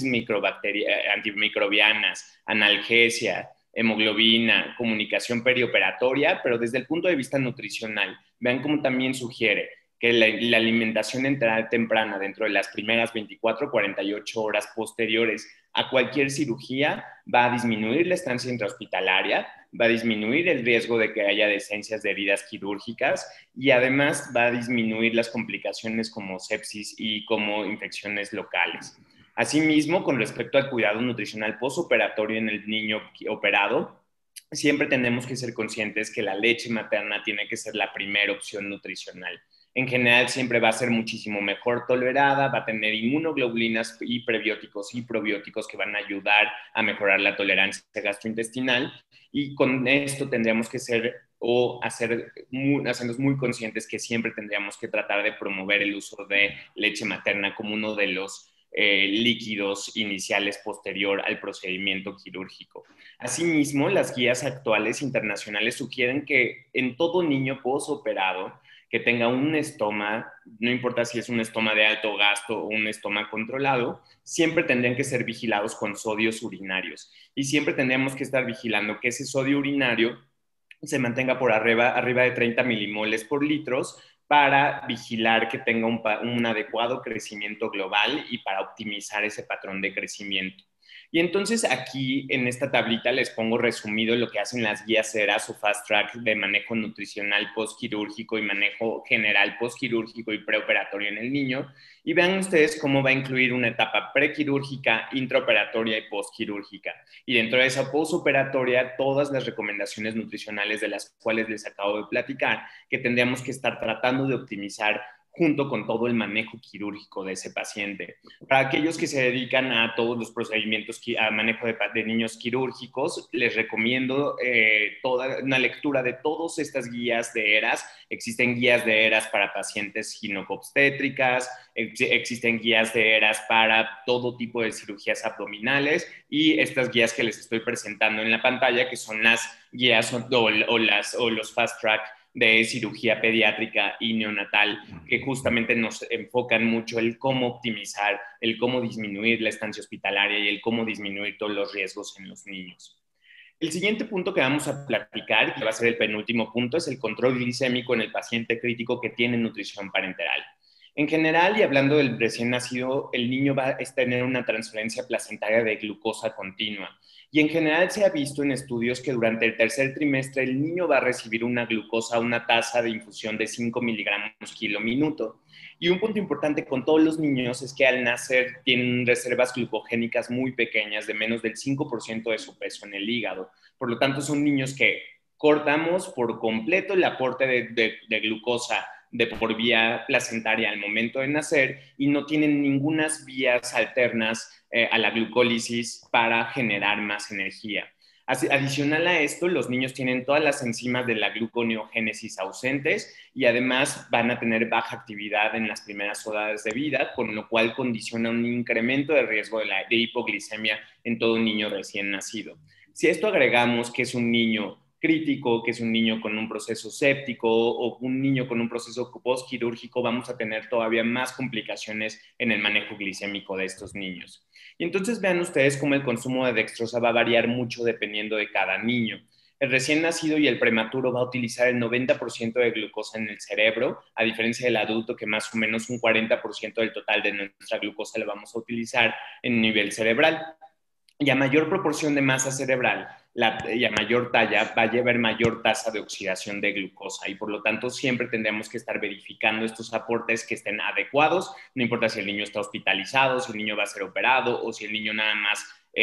antimicrobianas, analgesia, hemoglobina, comunicación perioperatoria, pero desde el punto de vista nutricional. Vean cómo también sugiere que la alimentación enteral temprana dentro de las primeras 24 48 horas posteriores a cualquier cirugía va a disminuir la estancia intrahospitalaria, va a disminuir el riesgo de que haya decencias de heridas quirúrgicas y además va a disminuir las complicaciones como sepsis y como infecciones locales. Asimismo, con respecto al cuidado nutricional postoperatorio en el niño operado, siempre tenemos que ser conscientes que la leche materna tiene que ser la primera opción nutricional. En general siempre va a ser muchísimo mejor tolerada, va a tener inmunoglobulinas y prebióticos y probióticos que van a ayudar a mejorar la tolerancia gastrointestinal, y con esto tendríamos que hacernos muy conscientes que siempre tendríamos que tratar de promover el uso de leche materna como uno de los líquidos iniciales posterior al procedimiento quirúrgico. Asimismo, las guías actuales internacionales sugieren que en todo niño postoperado que tenga un estoma, no importa si es un estoma de alto gasto o un estoma controlado, siempre tendrían que ser vigilados con sodios urinarios. Y siempre tendríamos que estar vigilando que ese sodio urinario se mantenga por arriba de 30 milimoles por litros, para vigilar que tenga un adecuado crecimiento global y para optimizar ese patrón de crecimiento. Y entonces aquí en esta tablita les pongo resumido lo que hacen las guías ERAS o Fast Track de manejo nutricional postquirúrgico y manejo general postquirúrgico y preoperatorio en el niño. Y vean ustedes cómo va a incluir una etapa prequirúrgica, intraoperatoria y postquirúrgica. Y dentro de esa postoperatoria, todas las recomendaciones nutricionales de las cuales les acabo de platicar, que tendríamos que estar tratando de optimizar junto con todo el manejo quirúrgico de ese paciente. Para aquellos que se dedican a todos los procedimientos, a manejo de niños quirúrgicos, les recomiendo una lectura de todas estas guías de ERAS. Existen guías de ERAS para pacientes ginecobstétricas, existen guías de ERAS para todo tipo de cirugías abdominales y estas guías que les estoy presentando en la pantalla, que son las guías o los fast track de cirugía pediátrica y neonatal, que justamente nos enfocan mucho el cómo optimizar, el cómo disminuir la estancia hospitalaria y el cómo disminuir todos los riesgos en los niños. El siguiente punto que vamos a platicar, que va a ser el penúltimo punto, es el control glicémico en el paciente crítico que tiene nutrición parenteral. En general, y hablando del recién nacido, el niño va a tener una transferencia placentaria de glucosa continua. Y en general se ha visto en estudios que durante el tercer trimestre el niño va a recibir una glucosa, una tasa de infusión de 5 miligramos kilo minuto. Y un punto importante con todos los niños es que al nacer tienen reservas glucogénicas muy pequeñas, de menos del 5% de su peso en el hígado. Por lo tanto, son niños que cortamos por completo el aporte de glucosa de por vía placentaria al momento de nacer y no tienen ninguna vías alternas a la glucólisis para generar más energía. Adicional a esto, los niños tienen todas las enzimas de la gluconeogénesis ausentes y además van a tener baja actividad en las primeras horas de vida, con lo cual condiciona un incremento de riesgo de hipoglicemia en todo niño recién nacido. Si a esto agregamos que es un niño crítico, que es un niño con un proceso séptico o un niño con un proceso postquirúrgico, vamos a tener todavía más complicaciones en el manejo glicémico de estos niños. Y entonces vean ustedes cómo el consumo de dextrosa va a variar mucho dependiendo de cada niño. El recién nacido y el prematuro va a utilizar el 90% de glucosa en el cerebro, a diferencia del adulto que más o menos un 40% del total de nuestra glucosa la vamos a utilizar en nivel cerebral. Y a mayor proporción de masa cerebral y a mayor talla va a llevar mayor tasa de oxidación de glucosa y por lo tanto siempre tendremos que estar verificando estos aportes que estén adecuados, no importa si el niño está hospitalizado, si el niño va a ser operado o si el niño nada más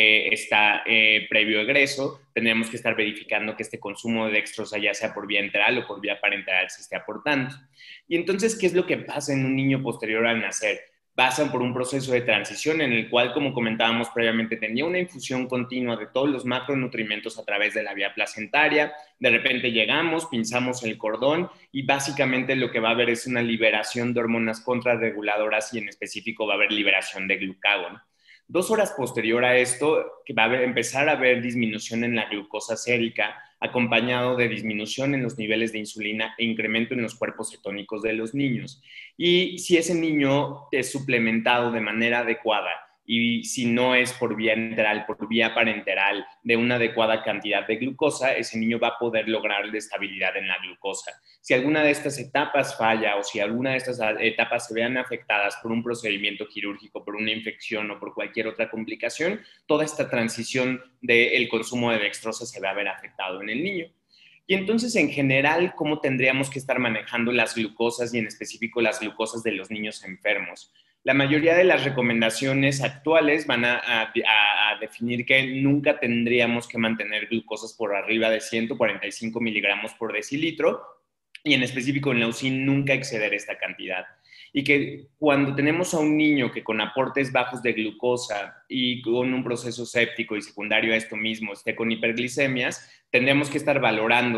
está previo egreso, tendremos que estar verificando que este consumo de dextrosa ya sea por vía enteral o por vía parenteral se esté aportando. Y entonces, ¿qué es lo que pasa en un niño posterior al nacer? Pasan por un proceso de transición en el cual, como comentábamos previamente, tenía una infusión continua de todos los macronutrientes a través de la vía placentaria. De repente llegamos, pinzamos el cordón y básicamente lo que va a haber es una liberación de hormonas contrarreguladoras y en específico va a haber liberación de glucagón. 2 horas posterior a esto, que va a empezar a haber disminución en la glucosa sérica, acompañado de disminución en los niveles de insulina e incremento en los cuerpos cetónicos de los niños. Y si ese niño es suplementado de manera adecuada y si no es por vía enteral, por vía parenteral de una adecuada cantidad de glucosa, ese niño va a poder lograr la estabilidad en la glucosa. Si alguna de estas etapas falla o si alguna de estas etapas se vean afectadas por un procedimiento quirúrgico, por una infección o por cualquier otra complicación, toda esta transición del consumo de dextrosa se va a ver afectado en el niño. Y entonces, en general, ¿cómo tendríamos que estar manejando las glucosas y en específico las glucosas de los niños enfermos? La mayoría de las recomendaciones actuales van a definir que nunca tendríamos que mantener glucosas por arriba de 145 miligramos por decilitro y en específico en la UCI nunca exceder esta cantidad. Y que cuando tenemos a un niño que con aportes bajos de glucosa y con un proceso séptico y secundario a esto mismo esté con hiperglicemias, tendremos que estar valorando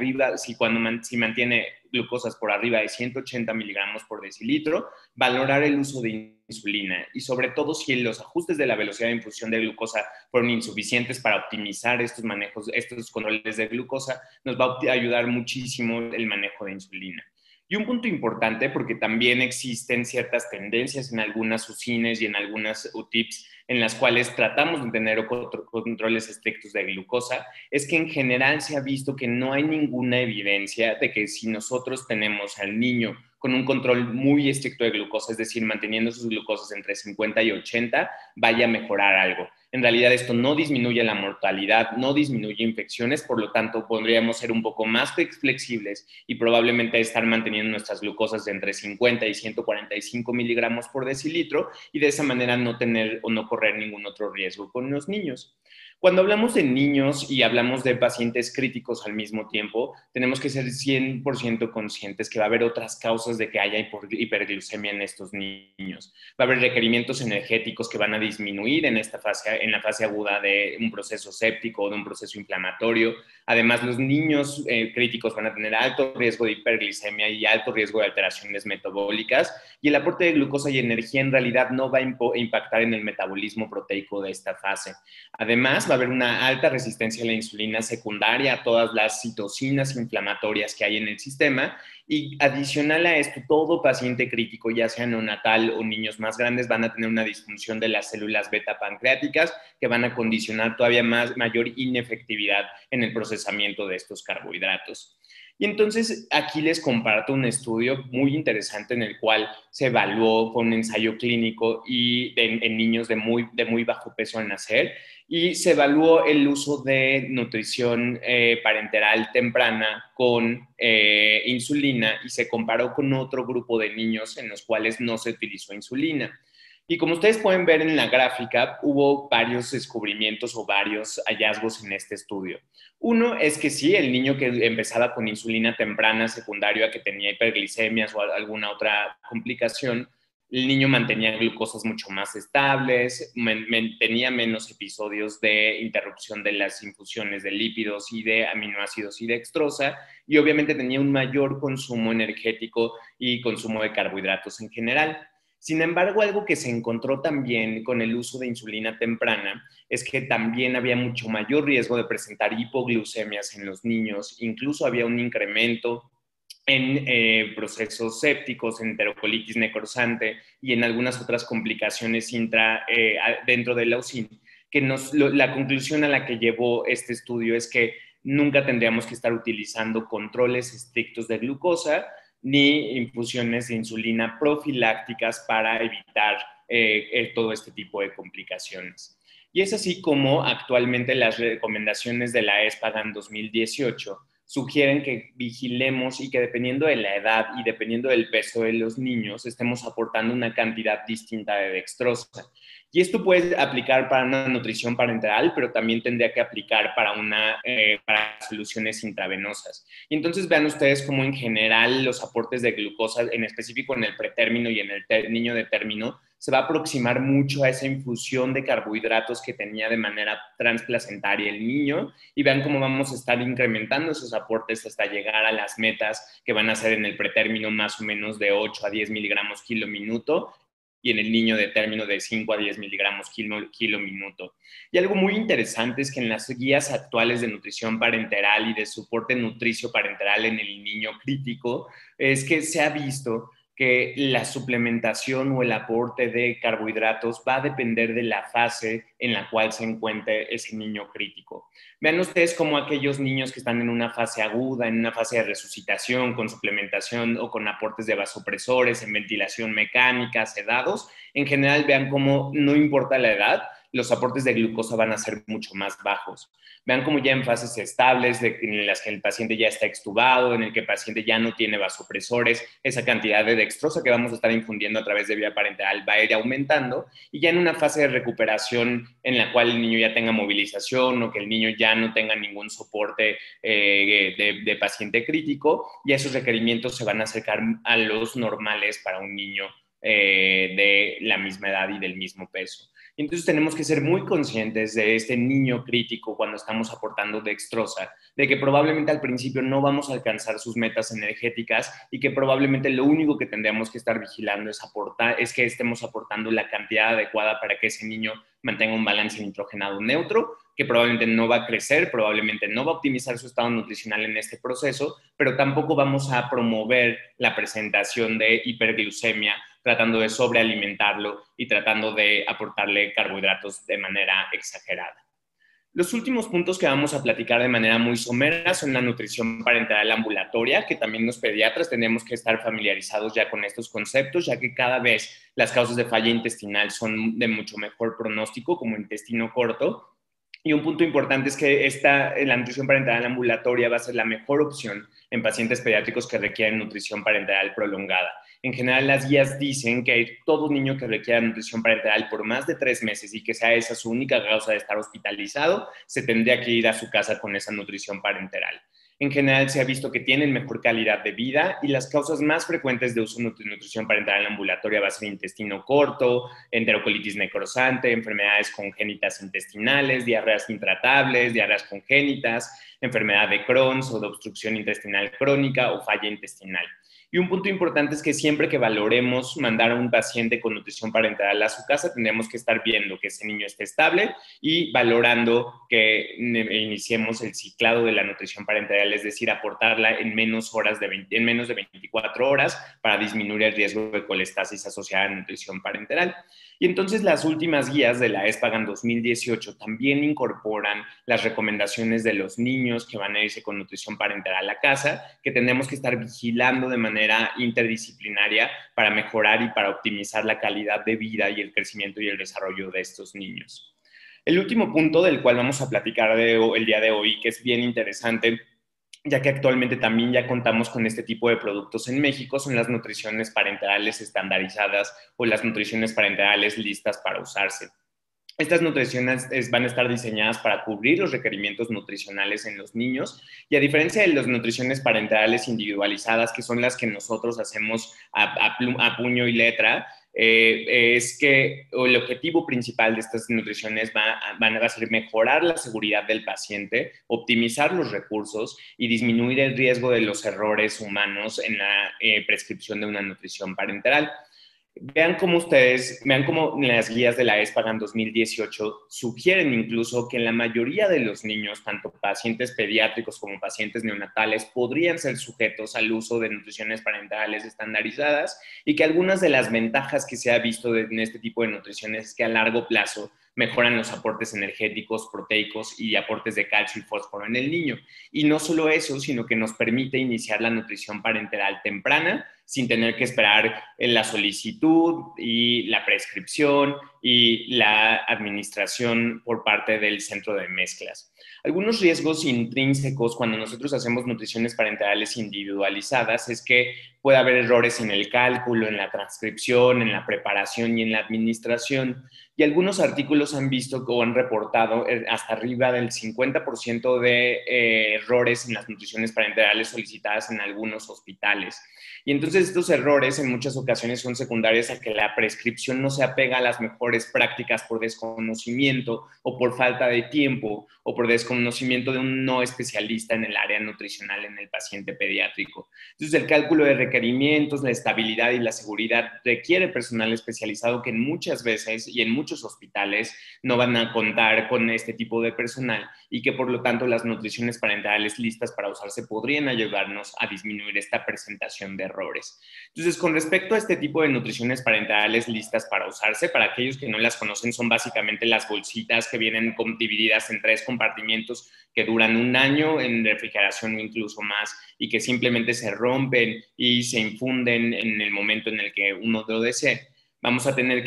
si mantiene glucosas por arriba de 180 miligramos por decilitro, valorar el uso de insulina y sobre todo si los ajustes de la velocidad de infusión de glucosa fueron insuficientes para optimizar estos manejos, estos controles de glucosa, nos va a ayudar muchísimo el manejo de insulina. Y un punto importante, porque también existen ciertas tendencias en algunas UCINes y en algunas UTIPs en las cuales tratamos de tener controles estrictos de glucosa, es que en general se ha visto que no hay ninguna evidencia de que si nosotros tenemos al niño con un control muy estricto de glucosa, es decir, manteniendo sus glucosas entre 50 y 80, vaya a mejorar algo. En realidad esto no disminuye la mortalidad, no disminuye infecciones, por lo tanto podríamos ser un poco más flexibles y probablemente estar manteniendo nuestras glucosas de entre 50 y 145 miligramos por decilitro y de esa manera no tener o no correr ningún otro riesgo con los niños. Cuando hablamos de niños y hablamos de pacientes críticos al mismo tiempo, tenemos que ser 100% conscientes que va a haber otras causas de que haya hiperglucemia en estos niños. Va a haber requerimientos energéticos que van a disminuir en en la fase aguda de un proceso séptico o de un proceso inflamatorio. Además, los niños críticos van a tener alto riesgo de hiperglicemia y alto riesgo de alteraciones metabólicas, y el aporte de glucosa y energía en realidad no va a impactar en el metabolismo proteico de esta fase. Además, va a haber una alta resistencia a la insulina secundaria a todas las citocinas inflamatorias que hay en el sistema, y adicional a esto, todo paciente crítico, ya sea neonatal o niños más grandes, van a tener una disfunción de las células beta pancreáticas que van a condicionar todavía mayor inefectividad en el procesamiento de estos carbohidratos. Y entonces aquí les comparto un estudio muy interesante en el cual se evaluó con un ensayo clínico y en niños de muy bajo peso al nacer, y se evaluó el uso de nutrición parenteral temprana con insulina, y se comparó con otro grupo de niños en los cuales no se utilizó insulina. Y como ustedes pueden ver en la gráfica, hubo varios descubrimientos o varios hallazgos en este estudio. Uno es que sí, el niño que empezaba con insulina temprana, secundario a que tenía hiperglicemias o alguna otra complicación, el niño mantenía glucosas mucho más estables, tenía menos episodios de interrupción de las infusiones de lípidos y de aminoácidos y dextrosa, y obviamente tenía un mayor consumo energético y consumo de carbohidratos en general. Sin embargo, algo que se encontró también con el uso de insulina temprana es que también había mucho mayor riesgo de presentar hipoglucemias en los niños, incluso había un incremento en procesos sépticos, en enterocolitis necrosante y en algunas otras complicaciones dentro de la UCIN, que la conclusión a la que llevó este estudio es que nunca tendríamos que estar utilizando controles estrictos de glucosa ni infusiones de insulina profilácticas para evitar todo este tipo de complicaciones. Y es así como actualmente las recomendaciones de la ESPAGAN 2018 sugieren que vigilemos y que dependiendo de la edad y dependiendo del peso de los niños, estemos aportando una cantidad distinta de dextrosa. Y esto puede aplicar para una nutrición parenteral, pero también tendría que aplicar para soluciones intravenosas. Y entonces vean ustedes cómo en general los aportes de glucosa, en específico en el pretérmino y en el niño de término, se va a aproximar mucho a esa infusión de carbohidratos que tenía de manera transplacentaria el niño, y vean cómo vamos a estar incrementando esos aportes hasta llegar a las metas que van a ser en el pretérmino más o menos de 8 a 10 miligramos kilo minuto, y en el niño de término de 5 a 10 miligramos kilo minuto. Y algo muy interesante es que en las guías actuales de nutrición parenteral y de soporte nutricio parenteral en el niño crítico, es que se ha visto que la suplementación o el aporte de carbohidratos va a depender de la fase en la cual se encuentre ese niño crítico. Vean ustedes cómo aquellos niños que están en una fase aguda, en una fase de resucitación, con suplementación o con aportes de vasopresores, en ventilación mecánica, sedados, en general vean cómo no importa la edad, los aportes de glucosa van a ser mucho más bajos. Vean cómo ya en fases estables, en las que el paciente ya está extubado, en el que el paciente ya no tiene vasopresores, esa cantidad de dextrosa que vamos a estar infundiendo a través de vía parenteral va a ir aumentando, y ya en una fase de recuperación en la cual el niño ya tenga movilización o que el niño ya no tenga ningún soporte de paciente crítico, ya esos requerimientos se van a acercar a los normales para un niño de la misma edad y del mismo peso. Entonces tenemos que ser muy conscientes de este niño crítico cuando estamos aportando dextrosa, de que probablemente al principio no vamos a alcanzar sus metas energéticas y que probablemente lo único que tendríamos que estar vigilando es que estemos aportando la cantidad adecuada para que ese niño mantenga un balance nitrogenado neutro, que probablemente no va a crecer, probablemente no va a optimizar su estado nutricional en este proceso, pero tampoco vamos a promover la presentación de hiperglucemia tratando de sobrealimentarlo y tratando de aportarle carbohidratos de manera exagerada. Los últimos puntos que vamos a platicar de manera muy somera son la nutrición parenteral ambulatoria, que también los pediatras tenemos que estar familiarizados ya con estos conceptos, ya que cada vez las causas de falla intestinal son de mucho mejor pronóstico, como intestino corto. Y un punto importante es que la nutrición parenteral ambulatoria va a ser la mejor opción en pacientes pediátricos que requieren nutrición parenteral prolongada. En general, las guías dicen que todo niño que requiera nutrición parenteral por más de 3 meses y que sea esa su única causa de estar hospitalizado, se tendría que ir a su casa con esa nutrición parenteral. En general, se ha visto que tienen mejor calidad de vida y las causas más frecuentes de uso de nutrición parenteral ambulatoria va a ser intestino corto, enterocolitis necrosante, enfermedades congénitas intestinales, diarreas intratables, diarreas congénitas, enfermedad de Crohn o de obstrucción intestinal crónica o falla intestinal. Y un punto importante es que siempre que valoremos mandar a un paciente con nutrición parenteral a su casa, tendremos que estar viendo que ese niño esté estable y valorando que iniciemos el ciclado de la nutrición parenteral, es decir, aportarla en menos de 24 horas para disminuir el riesgo de colestasis asociada a la nutrición parenteral. Y entonces las últimas guías de la ESPAGAN 2018 también incorporan las recomendaciones de los niños que van a irse con nutrición parenteral a casa, que tenemos que estar vigilando de manera interdisciplinaria para mejorar y para optimizar la calidad de vida y el crecimiento y el desarrollo de estos niños. El último punto del cual vamos a platicar el día de hoy, que es bien interesante, ya que actualmente también ya contamos con este tipo de productos en México, son las nutriciones parentales estandarizadas o las nutriciones parentales listas para usarse. Estas nutriciones van a estar diseñadas para cubrir los requerimientos nutricionales en los niños y a diferencia de las nutriciones parentales individualizadas, que son las que nosotros hacemos a puño y letra, es que el objetivo principal de estas nutriciones van a ser mejorar la seguridad del paciente, optimizar los recursos y disminuir el riesgo de los errores humanos en la prescripción de una nutrición parenteral. Vean cómo las guías de la ESPAGAN 2018 sugieren incluso que en la mayoría de los niños, tanto pacientes pediátricos como pacientes neonatales, podrían ser sujetos al uso de nutriciones parentales estandarizadas y que algunas de las ventajas que se ha visto en este tipo de nutriciones es que a largo plazo mejoran los aportes energéticos, proteicos y aportes de calcio y fósforo en el niño. Y no solo eso, sino que nos permite iniciar la nutrición parenteral temprana sin tener que esperar en la solicitud y la prescripción y la administración por parte del centro de mezclas. Algunos riesgos intrínsecos cuando nosotros hacemos nutriciones parentales individualizadas es que puede haber errores en el cálculo, en la transcripción, en la preparación y en la administración. Y algunos artículos han visto o han reportado hasta arriba del 50% de errores en las nutriciones parentales solicitadas en algunos hospitales. Y entonces estos errores en muchas ocasiones son secundarios a que la prescripción no se apega a las mejores prácticas por desconocimiento o por falta de tiempo o por desconocimiento de un no especialista en el área nutricional en el paciente pediátrico. Entonces el cálculo de requerimientos, la estabilidad y la seguridad requiere personal especializado que muchas veces y en muchos hospitales no van a contar con este tipo de personal y que por lo tanto las nutriciones parentales listas para usarse podrían ayudarnos a disminuir esta presentación de errores. Entonces, con respecto a este tipo de nutriciones parentales listas para usarse, para aquellos que no las conocen, son básicamente las bolsitas que vienen divididas en 3 compartimientos que duran un año en refrigeración o incluso más y que simplemente se rompen y se infunden en el momento en el que uno lo desee. Vamos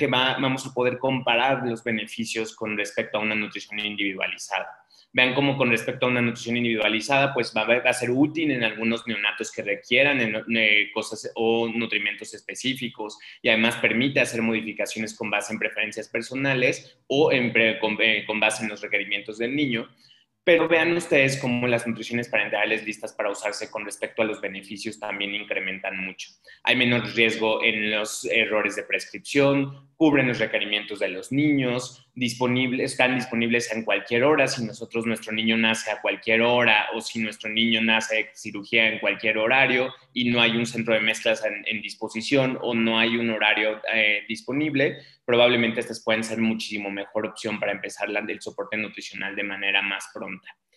a poder comparar los beneficios con respecto a una nutrición individualizada. Vean cómo con respecto a una nutrición individualizada, pues va a ser útil en algunos neonatos que requieran cosas o nutrimentos específicos y además permite hacer modificaciones con base en preferencias personales o con base en los requerimientos del niño. Pero vean ustedes cómo las nutriciones parentales listas para usarse con respecto a los beneficios también incrementan mucho. Hay menor riesgo en los errores de prescripción, cubren los requerimientos de los niños, están disponibles en cualquier hora. Si nuestro niño nace a cualquier hora o si nuestro niño nace de cirugía en cualquier horario y no hay un centro de mezclas en disposición o no hay un horario disponible, probablemente estas pueden ser muchísimo mejor opción para empezar el soporte nutricional de manera más pronta.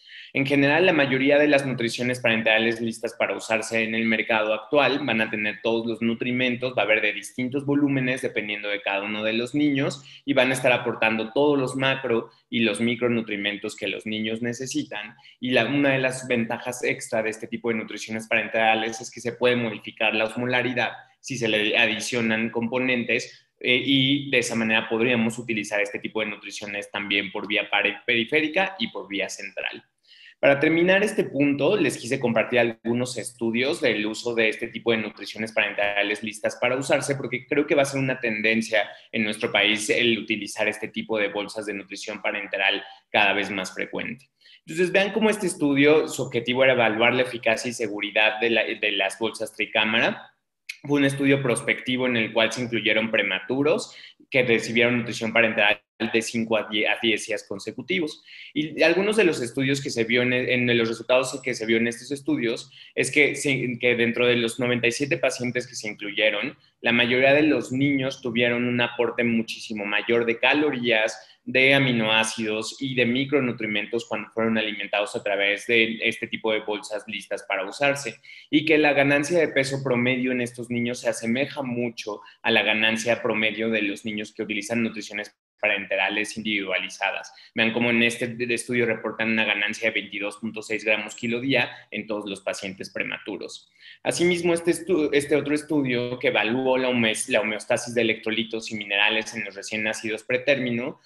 En general, la mayoría de las nutriciones parentales listas para usarse en el mercado actual van a tener todos los nutrimentos, va a haber de distintos volúmenes dependiendo de cada uno de los niños y van a estar aportando todos los macro y los micronutrimentos que los niños necesitan. Y una de las ventajas extra de este tipo de nutriciones parentales es que se puede modificar la osmolaridad si se le adicionan componentes y de esa manera podríamos utilizar este tipo de nutriciones también por vía periférica y por vía central. Para terminar este punto, les quise compartir algunos estudios del uso de este tipo de nutriciones parentales listas para usarse, porque creo que va a ser una tendencia en nuestro país el utilizar este tipo de bolsas de nutrición parenteral cada vez más frecuente. Entonces, vean cómo este estudio, su objetivo era evaluar la eficacia y seguridad de las bolsas tricámara. Fue un estudio prospectivo en el cual se incluyeron prematuros que recibieron nutrición parenteral de 5 a 10 días consecutivos. Y algunos de los estudios que se vio en los resultados que se vio en estos estudios es que dentro de los 97 pacientes que se incluyeron, la mayoría de los niños tuvieron un aporte muchísimo mayor de calorías, de aminoácidos y de micronutrientes cuando fueron alimentados a través de este tipo de bolsas listas para usarse, y que la ganancia de peso promedio en estos niños se asemeja mucho a la ganancia promedio de los niños que utilizan nutriciones parenterales individualizadas. Vean cómo en este estudio reportan una ganancia de 22.6 gramos kilo día en todos los pacientes prematuros. Asimismo, este otro estudio que evaluó la homeostasis de electrolitos y minerales en los recién nacidos pretérmino,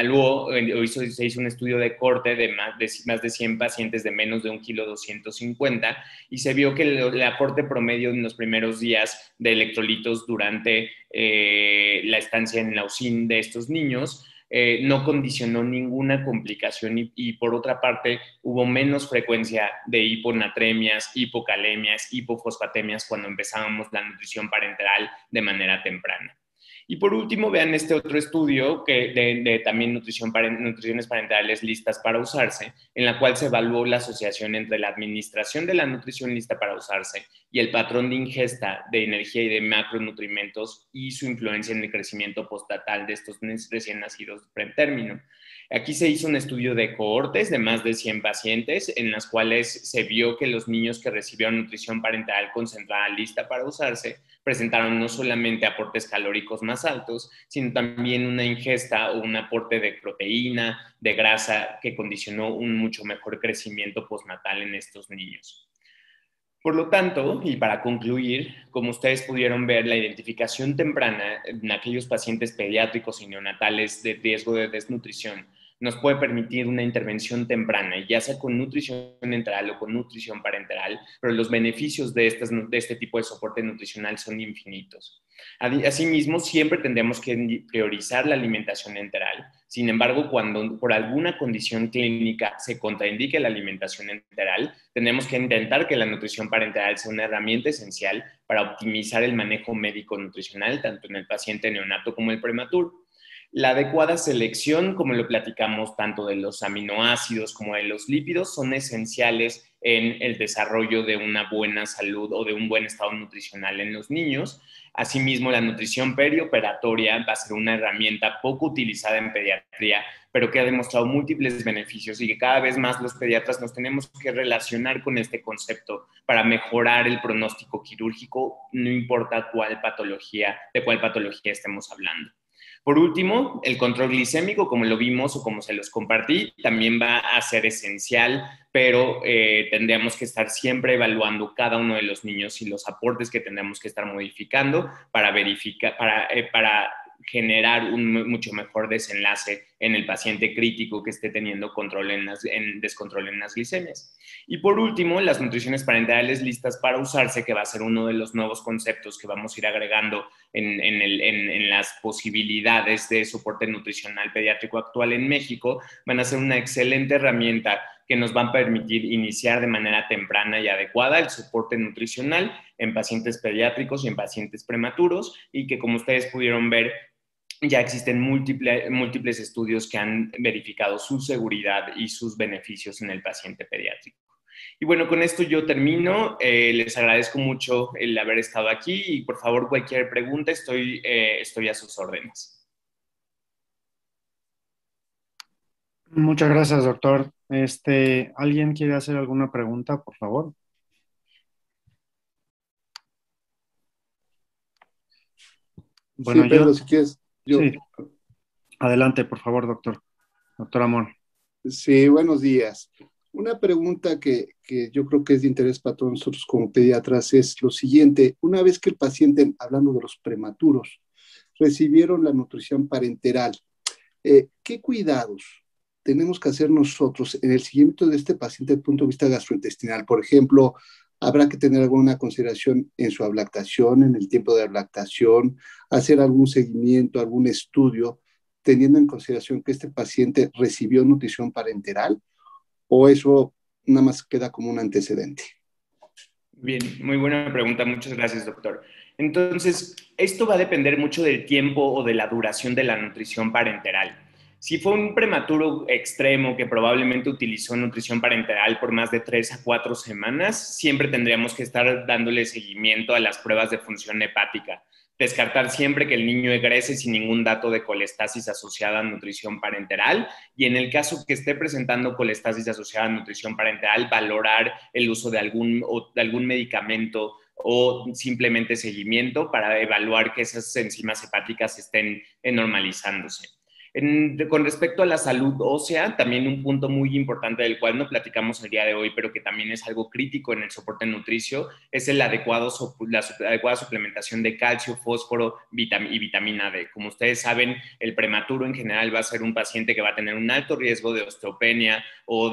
se hizo un estudio de corte de más de 100 pacientes de menos de 1,250 kg y se vio que el aporte promedio en los primeros días de electrolitos durante la estancia en la UCIN de estos niños no condicionó ninguna complicación y por otra parte hubo menos frecuencia de hiponatremias, hipocalemias, hipofosfatemias cuando empezábamos la nutrición parenteral de manera temprana. Y por último, vean este otro estudio de también nutriciones parentales listas para usarse, en la cual se evaluó la asociación entre la administración de la nutrición lista para usarse y el patrón de ingesta de energía y de macronutrimentos y su influencia en el crecimiento postnatal de estos recién nacidos pretérmino. Aquí se hizo un estudio de cohortes de más de 100 pacientes en las cuales se vio que los niños que recibieron nutrición parental concentrada lista para usarse presentaron no solamente aportes calóricos más altos, sino también una ingesta o un aporte de proteína, de grasa, que condicionó un mucho mejor crecimiento postnatal en estos niños. Por lo tanto, y para concluir, como ustedes pudieron ver, la identificación temprana en aquellos pacientes pediátricos y neonatales de riesgo de desnutrición nos puede permitir una intervención temprana, ya sea con nutrición enteral o con nutrición parenteral, pero los beneficios de este tipo de soporte nutricional son infinitos. Asimismo, siempre tendremos que priorizar la alimentación enteral. Sin embargo, cuando por alguna condición clínica se contraindique la alimentación enteral, tenemos que intentar que la nutrición parenteral sea una herramienta esencial para optimizar el manejo médico nutricional, tanto en el paciente neonato como el prematuro. La adecuada selección, como lo platicamos, tanto de los aminoácidos como de los lípidos, son esenciales en el desarrollo de una buena salud o de un buen estado nutricional en los niños. Asimismo, la nutrición perioperatoria va a ser una herramienta poco utilizada en pediatría, pero que ha demostrado múltiples beneficios y que cada vez más los pediatras nos tenemos que relacionar con este concepto para mejorar el pronóstico quirúrgico, no importa de cuál patología estemos hablando. Por último, el control glicémico, como lo vimos o como se los compartí, también va a ser esencial, pero tendríamos que estar siempre evaluando cada uno de los niños y los aportes que tendremos que estar modificando para generar un mucho mejor desenlace en el paciente crítico que esté teniendo descontrol en las glicemias. Y por último, las nutriciones parentales listas para usarse, que va a ser uno de los nuevos conceptos que vamos a ir agregando en las posibilidades de soporte nutricional pediátrico actual en México, van a ser una excelente herramienta que nos van a permitir iniciar de manera temprana y adecuada el soporte nutricional en pacientes pediátricos y en pacientes prematuros, y que, como ustedes pudieron ver, ya existen múltiples estudios que han verificado su seguridad y sus beneficios en el paciente pediátrico. Y bueno, con esto yo termino. Les agradezco mucho el haber estado aquí y por favor cualquier pregunta estoy a sus órdenes. Muchas gracias, doctor. ¿Alguien quiere hacer alguna pregunta, por favor? Sí, Bueno, Pedro, si quieres, yo. sí, adelante, por favor, doctor. Doctor Amor. Sí, buenos días. Una pregunta que yo creo que es de interés para todos nosotros como pediatras es lo siguiente. Una vez que el paciente, hablando de los prematuros, recibieron la nutrición parenteral, ¿qué cuidados tenemos que hacer nosotros en el seguimiento de este paciente desde el punto de vista gastrointestinal? Por ejemplo, habrá que tener alguna consideración en su ablactación, en el tiempo de ablactación, hacer algún seguimiento, algún estudio, teniendo en consideración que este paciente recibió nutrición parenteral, o eso nada más queda como un antecedente. Bien, muy buena pregunta. Muchas gracias, doctor. Entonces, esto va a depender mucho del tiempo o de la duración de la nutrición parenteral. Si fue un prematuro extremo que probablemente utilizó nutrición parenteral por más de 3 a 4 semanas, siempre tendríamos que estar dándole seguimiento a las pruebas de función hepática. Descartar siempre que el niño egrese sin ningún dato de colestasis asociada a nutrición parenteral y en el caso que esté presentando colestasis asociada a nutrición parenteral, valorar el uso de algún medicamento o simplemente seguimiento para evaluar que esas enzimas hepáticas estén normalizándose. Con respecto a la salud ósea, también un punto muy importante del cual no platicamos el día de hoy, pero que también es algo crítico en el soporte nutricio, es la adecuada suplementación de calcio, fósforo y vitamina D. Como ustedes saben, el prematuro en general va a ser un paciente que va a tener un alto riesgo de osteopenia o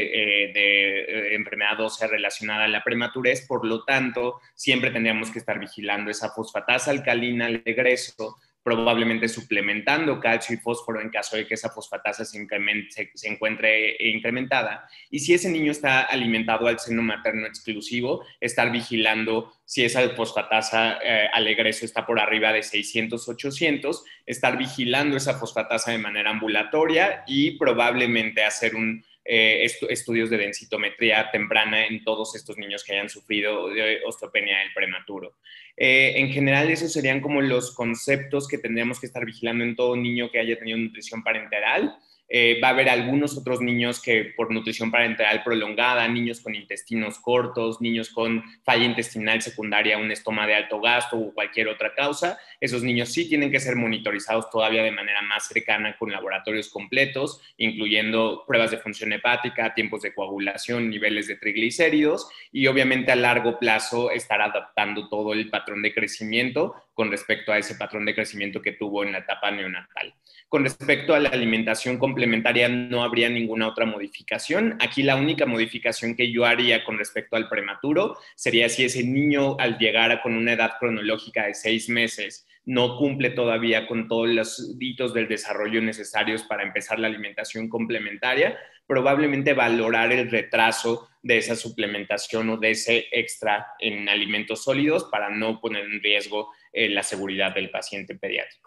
de enfermedad ósea relacionada a la prematurez, por lo tanto, siempre tendríamos que estar vigilando esa fosfatasa alcalina al egreso, probablemente suplementando calcio y fósforo en caso de que esa fosfatasa se encuentre incrementada. Y si ese niño está alimentado al seno materno exclusivo, estar vigilando si esa fosfatasa al egreso está por arriba de 600, 800, estar vigilando esa fosfatasa de manera ambulatoria y probablemente hacer estudios de densitometría temprana en todos estos niños que hayan sufrido de osteopenia del prematuro. En general, esos serían como los conceptos que tendríamos que estar vigilando en todo niño que haya tenido nutrición parenteral. Va a haber algunos otros niños que por nutrición parenteral prolongada, niños con intestinos cortos, niños con falla intestinal secundaria, un estoma de alto gasto o cualquier otra causa. Esos niños sí tienen que ser monitorizados todavía de manera más cercana con laboratorios completos, incluyendo pruebas de función hepática, tiempos de coagulación, niveles de triglicéridos y obviamente a largo plazo estar adaptando todo el patrón de crecimiento con respecto a ese patrón de crecimiento que tuvo en la etapa neonatal. Con respecto a la alimentación complementaria, no habría ninguna otra modificación. Aquí la única modificación que yo haría con respecto al prematuro sería si ese niño al llegar con una edad cronológica de 6 meses no cumple todavía con todos los hitos del desarrollo necesarios para empezar la alimentación complementaria, probablemente valorar el retraso de esa suplementación o de ese extra en alimentos sólidos para no poner en riesgo la seguridad del paciente pediátrico.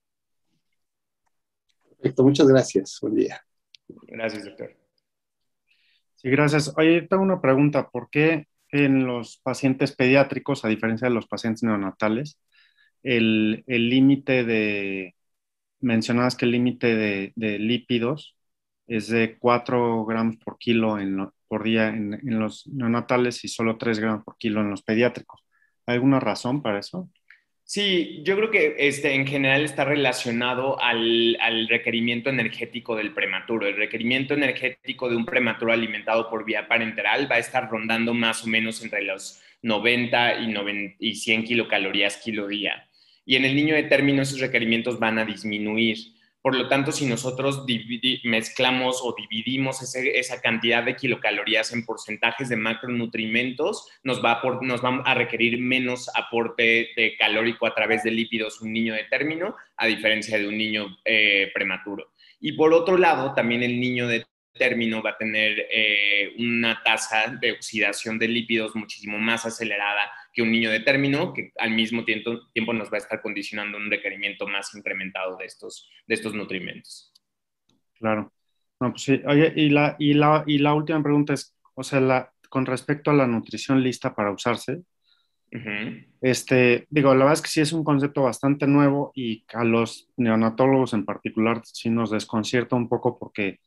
Perfecto, muchas gracias. Buen día. Gracias, doctor. Sí, gracias. Oye, tengo una pregunta. ¿Por qué en los pacientes pediátricos, a diferencia de los pacientes neonatales, el límite mencionabas que el límite de lípidos es de 4 gramos por kilo por día en los neonatales y solo 3 gramos por kilo en los pediátricos? ¿Hay alguna razón para eso? Sí, yo creo que en general está relacionado al requerimiento energético del prematuro. El requerimiento energético de un prematuro alimentado por vía parenteral va a estar rondando más o menos entre los 90 y 100 kilocalorías kilo día. Y en el niño de término esos requerimientos van a disminuir. Por lo tanto, si nosotros mezclamos o dividimos esa cantidad de kilocalorías en porcentajes de macronutrimentos, nos va a requerir menos aporte de calórico a través de lípidos un niño de término, a diferencia de un niño prematuro. Y por otro lado, también el niño de término va a tener una tasa de oxidación de lípidos muchísimo más acelerada que un niño de término, que al mismo tiempo nos va a estar condicionando un requerimiento más incrementado de estos nutrimentos. Claro. No, pues sí. Oye, y la última pregunta es, o sea, con respecto a la nutrición lista para usarse, Uh-huh. digo, la verdad es que sí es un concepto bastante nuevo y a los neonatólogos en particular sí nos desconcierta un poco porque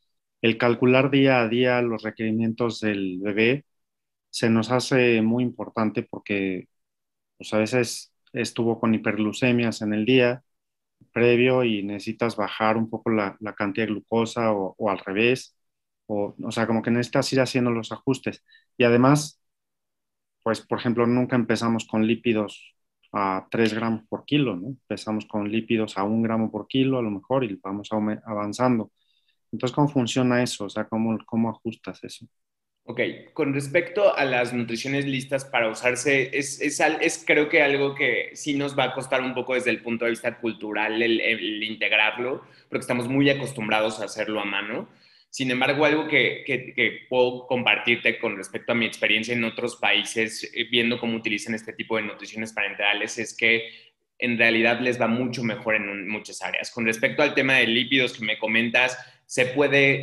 el calcular día a día los requerimientos del bebé se nos hace muy importante porque pues, a veces estuvo con hiperglucemias en el día previo y necesitas bajar un poco la cantidad de glucosa o al revés, o sea, como que necesitas ir haciendo los ajustes. Y además, pues, por ejemplo, nunca empezamos con lípidos a 3 gramos por kilo, ¿no? Empezamos con lípidos a 1 gramo por kilo a lo mejor y vamos avanzando. Entonces, ¿cómo funciona eso? O sea, ¿cómo ajustas eso? Ok, con respecto a las nutriciones listas para usarse, es creo que algo que sí nos va a costar un poco desde el punto de vista cultural el integrarlo, porque estamos muy acostumbrados a hacerlo a mano. Sin embargo, algo que puedo compartirte con respecto a mi experiencia en otros países, viendo cómo utilizan este tipo de nutriciones parenterales, es que en realidad les va mucho mejor en muchas áreas. Con respecto al tema de lípidos que me comentas, se puede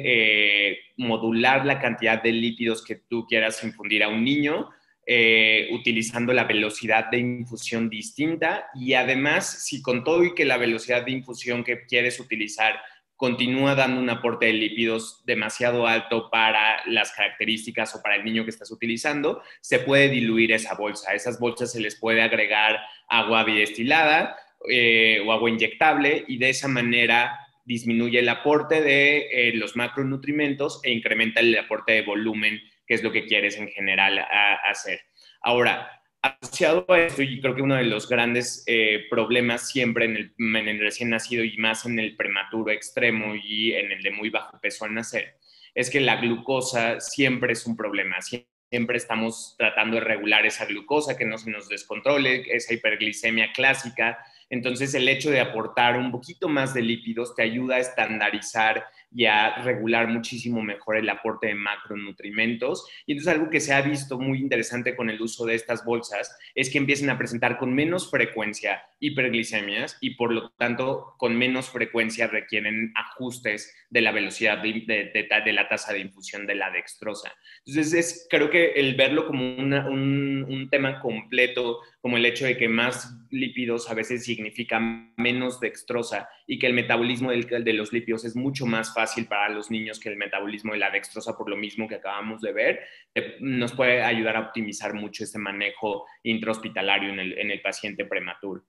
modular la cantidad de lípidos que tú quieras infundir a un niño utilizando la velocidad de infusión distinta y además, si con todo y que la velocidad de infusión que quieres utilizar continúa dando un aporte de lípidos demasiado alto para las características o para el niño que estás utilizando, se puede diluir esa bolsa. A esas bolsas se les puede agregar agua bidestilada o agua inyectable y de esa manera disminuye el aporte de los macronutrimentos e incrementa el aporte de volumen, que es lo que quieres en general hacer. Ahora, asociado a esto, y creo que uno de los grandes problemas siempre en el recién nacido y más en el prematuro extremo y en el de muy bajo peso al nacer, es que la glucosa siempre es un problema. Siempre estamos tratando de regular esa glucosa, que no se nos descontrole, esa hiperglicemia clásica. Entonces, el hecho de aportar un poquito más de lípidos te ayuda a estandarizar y a regular muchísimo mejor el aporte de macronutrimentos. Y entonces algo que se ha visto muy interesante con el uso de estas bolsas es que empiecen a presentar con menos frecuencia hiperglicemias y por lo tanto con menos frecuencia requieren ajustes de la velocidad de la tasa de infusión de la dextrosa. Entonces, creo que el verlo como un tema completo, como el hecho de que más lípidos a veces significa menos dextrosa y que el metabolismo de los lípidos es mucho más fácil para los niños que el metabolismo de la dextrosa, por lo mismo que acabamos de ver, nos puede ayudar a optimizar mucho este manejo intrahospitalario en el paciente prematuro.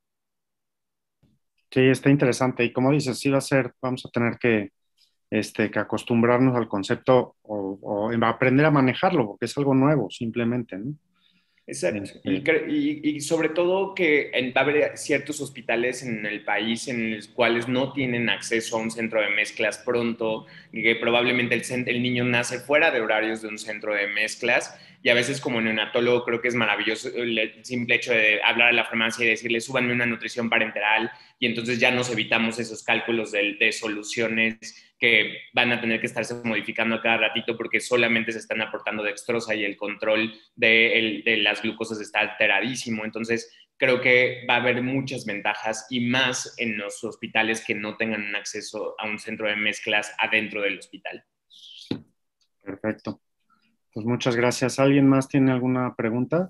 Sí, está interesante. Y como dices, sí va a ser, vamos a tener que acostumbrarnos al concepto o aprender a manejarlo, porque es algo nuevo, simplemente, ¿no? Exacto. Este, Y sobre todo que va a haber ciertos hospitales en el país en los cuales no tienen acceso a un centro de mezclas pronto, y que probablemente el niño nace fuera de horarios de un centro de mezclas. Y a veces como neonatólogo creo que es maravilloso el simple hecho de hablar a la farmacia y decirle, súbanme una nutrición parenteral, y entonces ya nos evitamos esos cálculos de soluciones que van a tener que estarse modificando a cada ratito porque solamente se están aportando dextrosa y el control de las glucosas está alteradísimo. Entonces, creo que va a haber muchas ventajas y más en los hospitales que no tengan un acceso a un centro de mezclas adentro del hospital. perfecto. Pues muchas gracias. ¿Alguien más tiene alguna pregunta?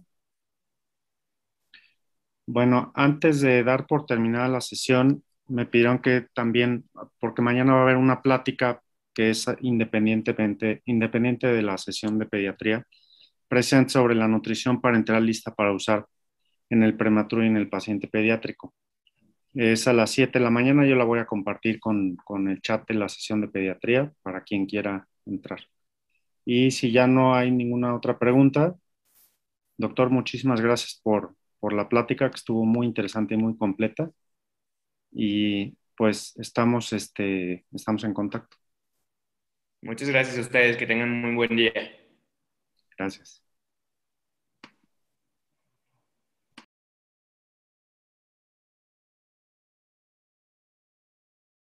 Bueno, antes de dar por terminada la sesión, me pidieron que también, porque mañana va a haber una plática que es independiente de la sesión de pediatría, presente sobre la nutrición parenteral lista para usar en el prematuro y en el paciente pediátrico. Es a las 7 de la mañana, yo la voy a compartir con el chat de la sesión de pediatría para quien quiera entrar. Y si ya no hay ninguna otra pregunta, doctor, muchísimas gracias por la plática que estuvo muy interesante y muy completa. Y pues estamos en contacto. Muchas gracias a ustedes, que tengan un muy buen día. Gracias.